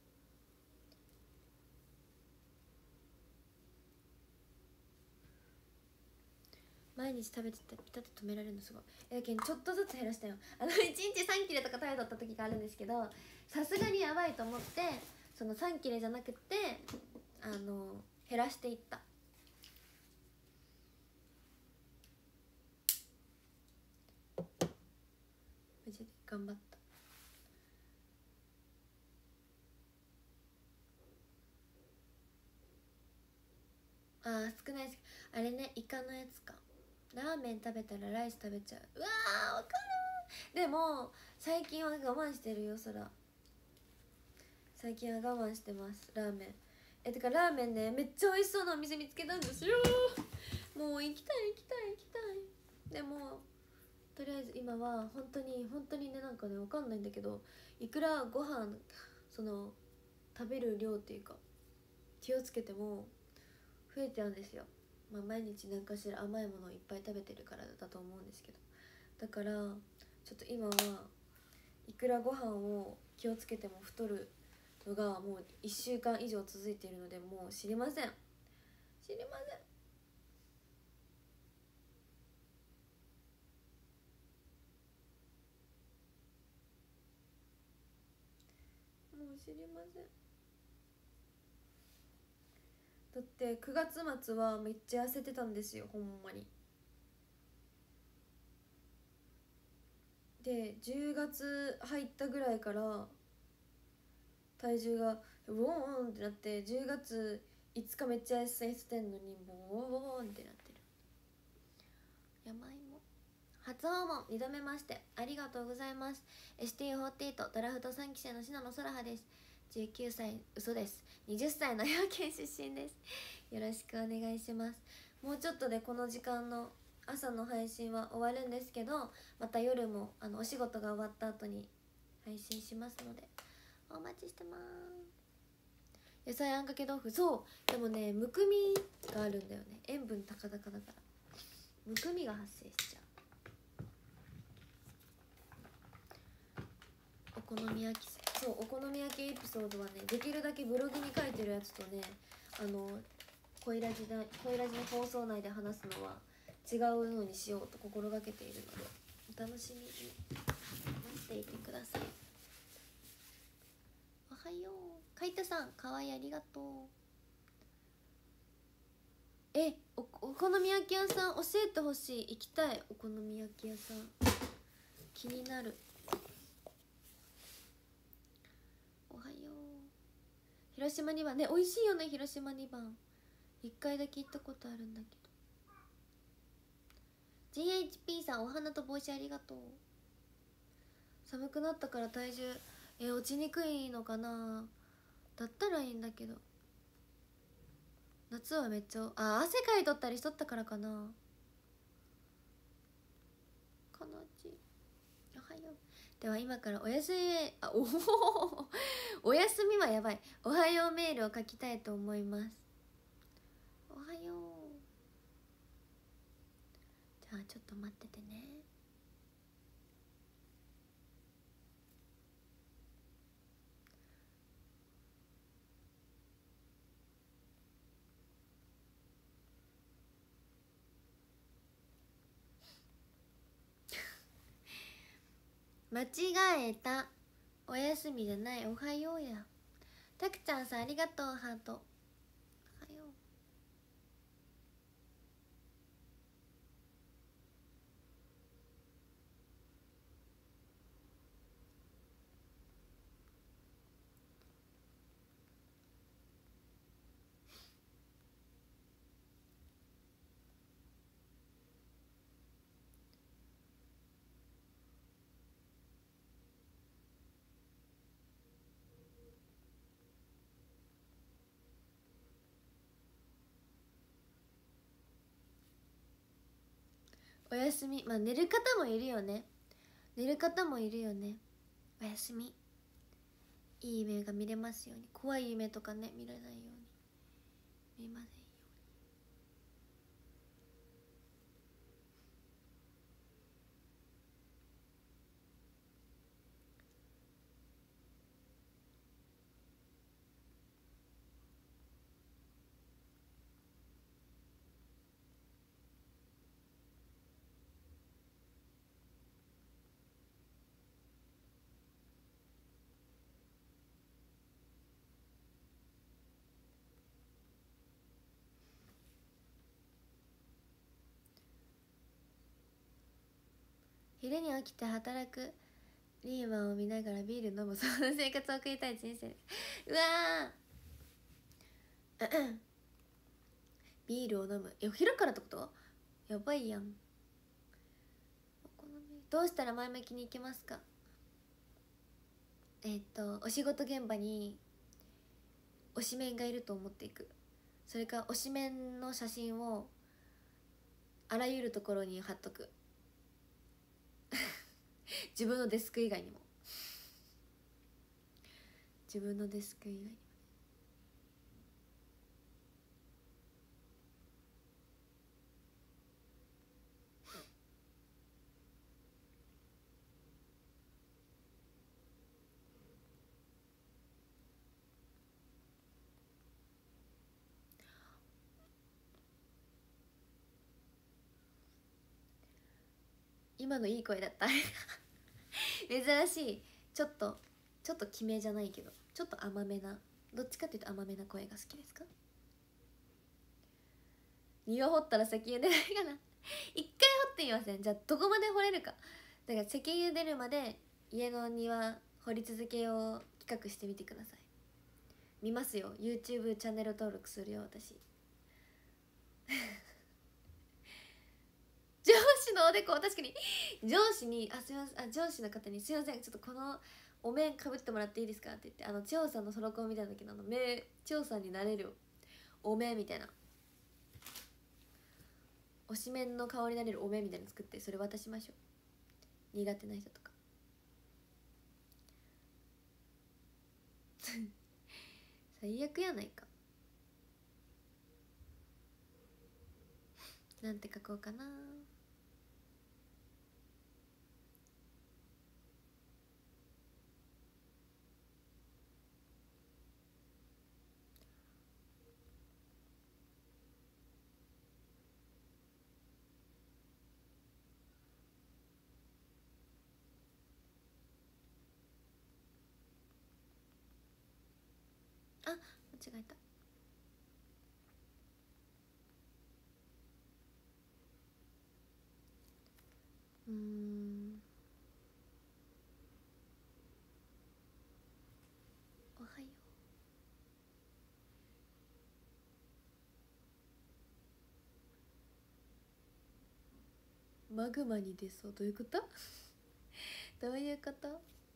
毎日食べててピタッと止められるのすごい。えだけどちょっとずつ減らしたよ。あのいちにちさん切れとか食べとった時があるんですけど、さすがにやばいと思ってそのさん切れじゃなくてあの減らしていった。マジで頑張った。あー少ないです。あれねイカのやつか。ラーメン食べたらライス食べちゃう。うわーわかる。でも最近は我慢してるよ。そら最近は我慢してますラーメン。えてかラーメンねめっちゃ美味しそうなお店見つけたんですよ。もう行きたい行きたい行きたい。でもとりあえず今は本当に本当にねなんかねわかんないんだけど、いくらご飯その食べる量っていうか気をつけても増えちゃうんですよ。まあ毎日何かしら甘いものをいっぱい食べてるからだと思うんですけど、だからちょっと今はいくらご飯を気をつけても太るのがもういっしゅうかん以上続いているのでもう知りません知りません。もう知りません。だってくがつ末はめっちゃ痩せてたんですよほんまに。でじゅうがつ入ったぐらいから体重がウォーンってなってじゅうがついつかめっちゃ痩せてんのにもうウォーンってなってる。山芋初訪問にどめましてありがとうございます。 エスティーフォーティー ドラフトさん期生の篠野空葉です。じゅうきゅうさい嘘です。はたちの岩県出身です。よろしくお願いします。もうちょっとでこの時間の朝の配信は終わるんですけど、また夜もあのお仕事が終わった後に配信しますのでお待ちしてます。野菜あんかけ豆腐そうでもねむくみがあるんだよね。塩分高々だからむくみが発生しちゃう。お好み焼きそうお好み焼きエピソードはねできるだけブログに書いてるやつとねあの恋ラジな恋ラジの放送内で話すのは違うのにしようと心がけているのでお楽しみに待っていてください。おはよう海田さんかわいいありがとう。え お, お好み焼き屋さん教えてほしい。行きたいお好み焼き屋さん気になる。おはよう広島にばんね美味しいよね。広島にばんいっかいだけ行ったことあるんだけど。 ジーエイチピー さんお花と帽子ありがとう。寒くなったから体重え落ちにくいのかな。だったらいいんだけど夏はめっちゃあ汗かいとったりしとったからかな。かなちおはよう。では今からお休みあおおお休みはやばい。おはようメールを書きたいと思います。おはよう。じゃあちょっと待っててね。 間違えた。おやすみじゃない、おはようや。たくちゃんさんありがとう、ハート。おはよう。おやすみ。まあ寝る方もいるよね。寝る方もいるよね。おやすみ。いい夢が見れますように。怖い夢とかね、見られないように。見ませんように。昼に起きて働くリーマンを見ながらビール飲む、そんな生活を送りたい人生です。うわービールを飲む。え、お昼からってこと？やばいやん。どうしたら前向きに行けますか？えっとお仕事現場に推しメンがいると思っていく。それから推しメンの写真をあらゆるところに貼っとく。自分のデスク以外にも。自分のデスク以外にも。今のいい声だった珍しい。ちょっとちょっと決めじゃないけど、ちょっと甘めな、どっちかっていうと甘めな声が好きですか？庭掘ったら石油出ないかな一回掘ってみません？じゃあどこまで掘れるか。だから石油出るまで家の庭掘り続けよう企画してみてください。見ますよ。 YouTube チャンネル登録するよ私上司のおでこ、確かに上司に「あすいません、あ上司の方にすいません、ちょっとこのお面かぶってもらっていいですか?」って言って、あの千代さんのその子を見た時のあの目、千代さんになれるお面みたいな、推しメンの顔になれるお面みたいなの作って、それ渡しましょう。苦手な人とか最悪やないか。なんて書こうかな。あ、間違えた。うーん、おはよう。マグマに出そう。どういうことどういうこと？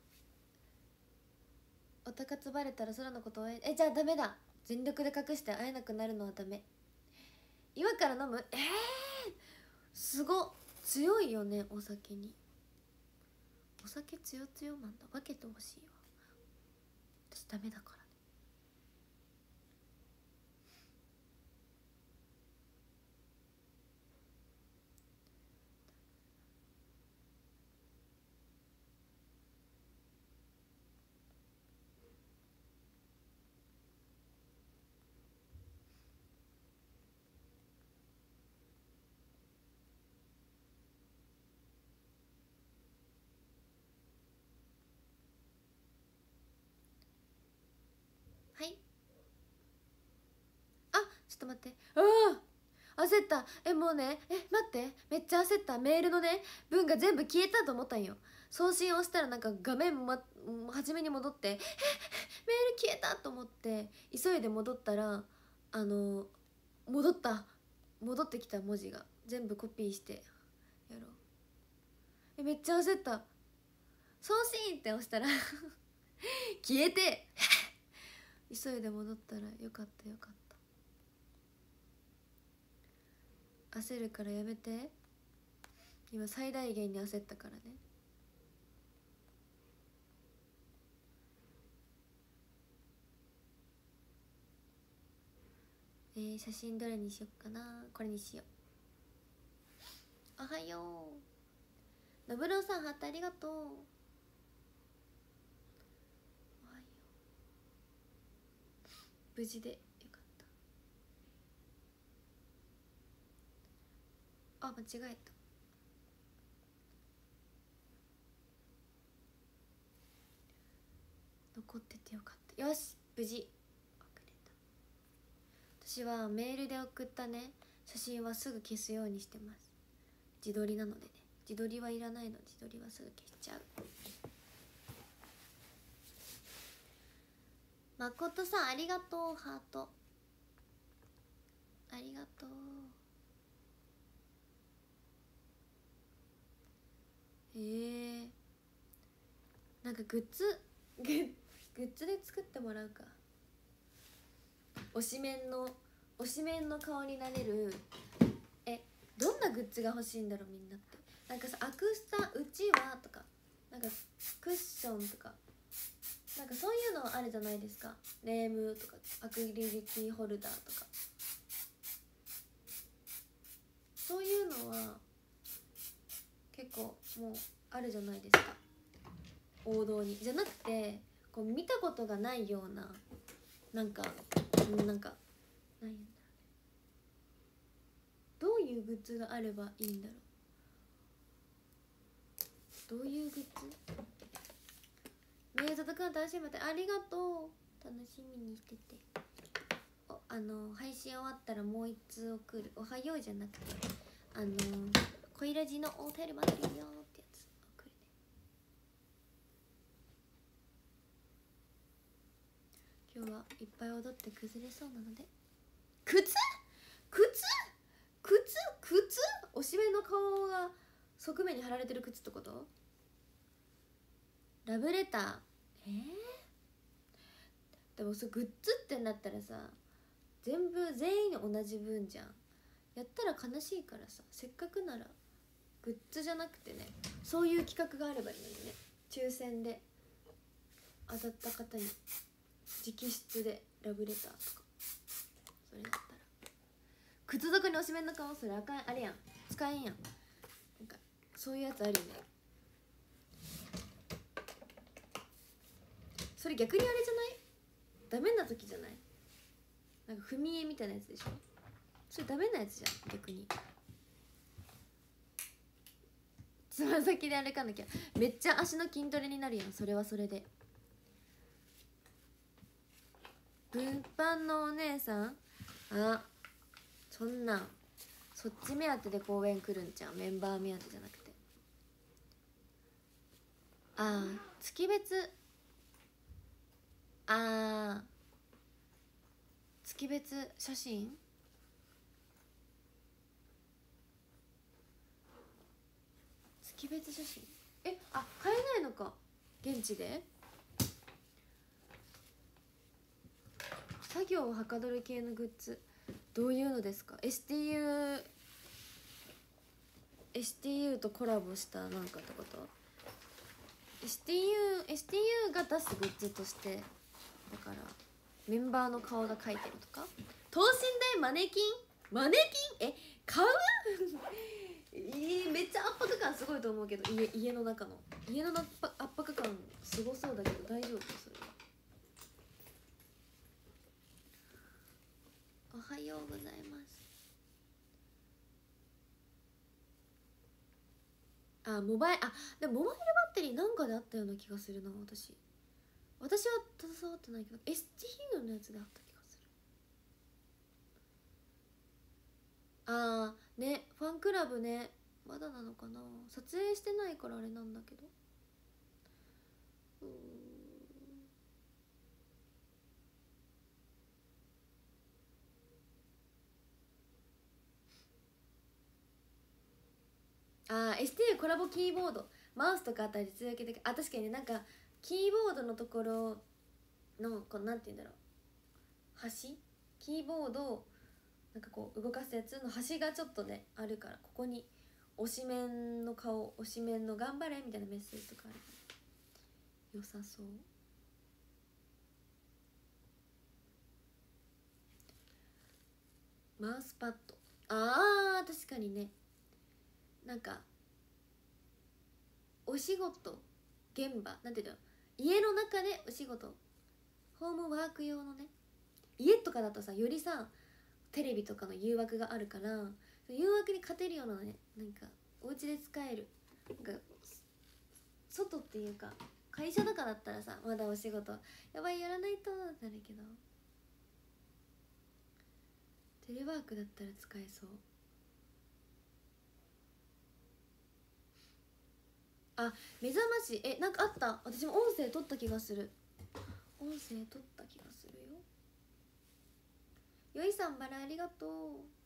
おたかつバレたら空のことをええじゃあダメだ。全力で隠して会えなくなるのはダメ。今から飲む？えー、すごっ。強いよね、お酒に。お酒強強マンだ。分けてほしいわ。私ダメだからね。 ちょっと待って、ああ焦った。えもうね、え待って、めっちゃ焦った。メールのね文が全部消えたと思ったんよ。送信をしたらなんか画面、ま、初めに戻って、えメール消えたと思って急いで戻ったら、あの戻った戻ってきた文字が全部コピーしてやろう。えめっちゃ焦った。送信って押したら消えて急いで戻ったらよかったよかった。焦るからやめて。今最大限に焦ったからね。えー、写真どれにしよっかな。これにしよう。おはよう。のぶろうさんハートありがとう。おはよう。無事でよかった。あ間違えた。残っててよかった。よし無事送れた。私はメールで送ったね写真はすぐ消すようにしてます。自撮りなのでね。自撮りはいらないの。自撮りはすぐ消しちゃう。まことさんありがとう。ハートありがとう。えー、なんかグッズグッグッズで作ってもらうか。推しメンの推しメンの顔になれる。えどんなグッズが欲しいんだろうみんなって。なんかさアクスタうちわとかなんかクッションとかなんかそういうのあるじゃないですか。ネームとかアクリルキーホルダーとかそういうのは結構もうあるじゃないですか王道に。じゃなくてこう見たことがないようななんかなんか何やんだろう。どういうグッズがあればいいんだろう。どういうグッズ。メール届くの楽しみまってありがとう。楽しみにしてて。おあの配信終わったらもう一通送る。おはようじゃなくてあの恋ラジのお便り待ってるよってやつ送るね。今日はいっぱい踊って崩れそうなので。靴靴靴靴おしめの顔が側面に貼られてる靴ってこと。ラブレターえー、でもそグッズってなったらさ全部全員同じ分じゃん。やったら悲しいからさせっかくならグッズじゃなくてねそういう企画があればいいのにね。抽選で当たった方に直筆でラブレターとかそれだったら。靴底におしめんの顔それあかんあれやん使えんやん。なんかそういうやつあるよね。それ逆にあれじゃない。ダメな時じゃない。なんか踏み絵みたいなやつでしょ。それダメなやつじゃん逆に。つま先で歩かなきゃめっちゃ足の筋トレになるやん。それはそれで。物販のお姉さんあそんなんそっち目当てで公演来るんちゃう。メンバー目当てじゃなくて。あー月別あー月別写真月別写真えあ買えないのか現地で。作業をはかどる系のグッズどういうのですか。 エスティーユー エスティーユー とコラボしたなんかってこと。 エスティーユー エスティーユー が出すグッズとしてだからメンバーの顔が描いてるとか。等身大マネキンマネキンえ買うめっちゃ圧迫感すごいと思うけど 家, 家の中の家の圧迫感すごそうだけど大丈夫それは。おはようございます。あモバイルあでもモバイルバッテリーなんかであったような気がするな。私私は携わってないけど エスティーユー のやつであった気がする。 あーね、ファンクラブね、まだなのかな、撮影してないからあれなんだけど、うーん、あー エスティーユー コラボキーボード、マウスとかあったら実用的。あ、確かにね、なんかキーボードのところのこのなんて言うんだろう、端、キーボードをなんかこう動かすやつの端がちょっとねあるから、ここに推しメンの顔、推しメンの頑張れみたいなメッセージとかあるから良さそう。マウスパッド、あー確かにね、なんかお仕事現場なんていうの、家の中でお仕事、ホームワーク用のね、家とかだとさよりさテレビとかの誘惑があるから、誘惑に勝てるようなね、なんかお家で使える、なんか外っていうか会社とかだったらさまだお仕事やばいやらないとなるけど、テレワークだったら使えそう。あ、目覚まし、え、なんかあった、私も音声取った気がする、音声取った気がするよ。よいさんバラありがと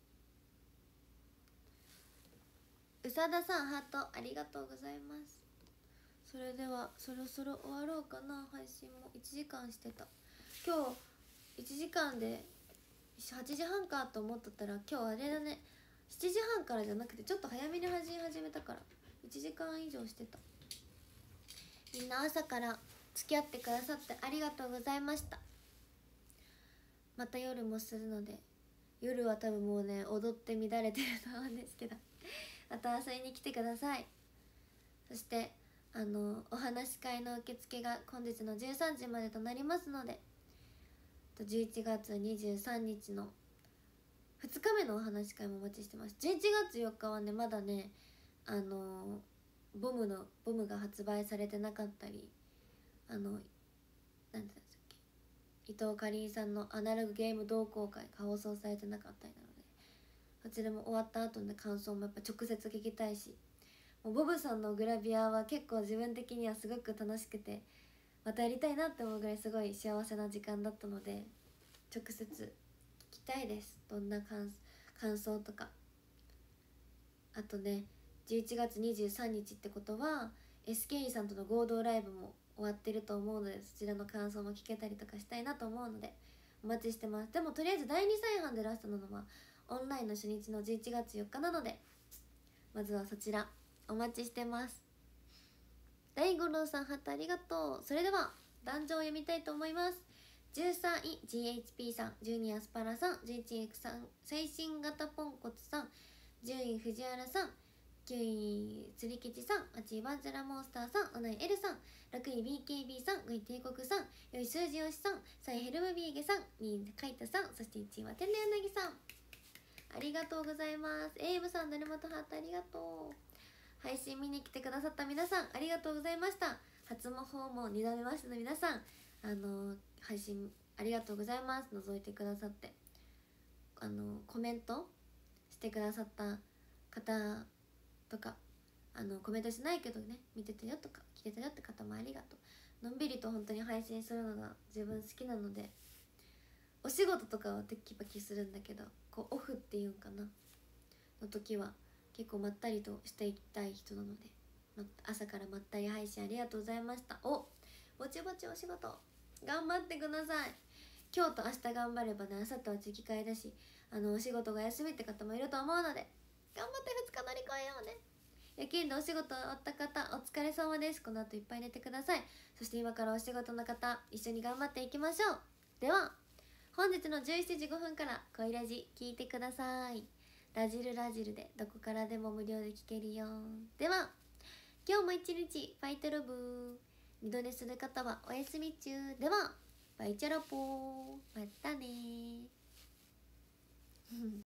う。うさださんハートありがとうございます。それではそろそろ終わろうかな。配信もいちじかんしてた。今日いちじかんではちじはんかと思っとったら、今日あれだね、しちじはんからじゃなくてちょっと早めに配信始めたからいちじかん以上してた。みんな朝から付き合ってくださってありがとうございました。また夜もするので、夜は多分もうね踊って乱れてると思うんですけどまた遊びに来てください。そしてあのお話し会の受付が本日のじゅうさんじまでとなりますので、じゅういちがつにじゅうさんにちのふつかめのお話し会もお待ちしてます。じゅういちがつよっかはねまだねあのボムのボムが発売されてなかったり、あのなんて言うんだっけ、伊藤かりんさんのアナログゲーム同好会が放送されてなかったりなので、こちらも終わった後の感想もやっぱ直接聞きたいし、もうボブさんのグラビアは結構自分的にはすごく楽しくて、またやりたいなって思うぐらいすごい幸せな時間だったので、直接聞きたいです、どんな感感想とか。あとねじゅういちがつにじゅうさんにちってことは エスケーイー さんとの合同ライブも終わってると思うので、そちらの感想も聞けたりとかしたいなと思うのでお待ちしてます。でもとりあえずだいにさいはんでラストなのはオンラインの初日のじゅういちがつよっかなので、まずはそちらお待ちしてます。大五郎さんハートありがとう。それでは壇上を読みたいと思います。じゅうさんい ジーエイチピー さん、じゅうにアスパラさん、じゅういちいさん最新型ポンコツさん、じゅうい藤原さん、きゅうい釣り吉さん、はちいバンジャラモンスターさん、なない L さん、ろくい ビーケービー さん、ごい帝国さん、よい数字よしさん、さんいヘルムビーゲさん、にいカイタさん、そしていちいは天然うなぎさん、ありがとうございます。エイブさん、だるまとハートありがとう。配信見に来てくださった皆さんありがとうございました。初も訪問にどめましての皆さん、あの配信ありがとうございます。覗いてくださって、あのコメントしてくださった方とか、あのコメントしないけどね見てたよとか来てたよって方もありがとう。のんびりと本当に配信するのが自分好きなので、お仕事とかはテキパキするんだけど、こうオフっていうんかなの時は結構まったりとしていきたい人なので、朝からまったり配信ありがとうございました。おぼちぼちお仕事頑張ってください。今日と明日頑張ればね、明後日は次会だし、あのお仕事が休みって方もいると思うので頑張ってふつか乗り越えようね。夜勤でお仕事終わった方お疲れ様です。この後いっぱい寝てください。そして今からお仕事の方一緒に頑張っていきましょう。では本日のじゅうしちじごふんから恋ラジ聞いてください。ラジルラジルでどこからでも無料で聞けるよ。では今日も一日ファイトロブ、二度寝する方はお休み中。ではバイチャラポー、またね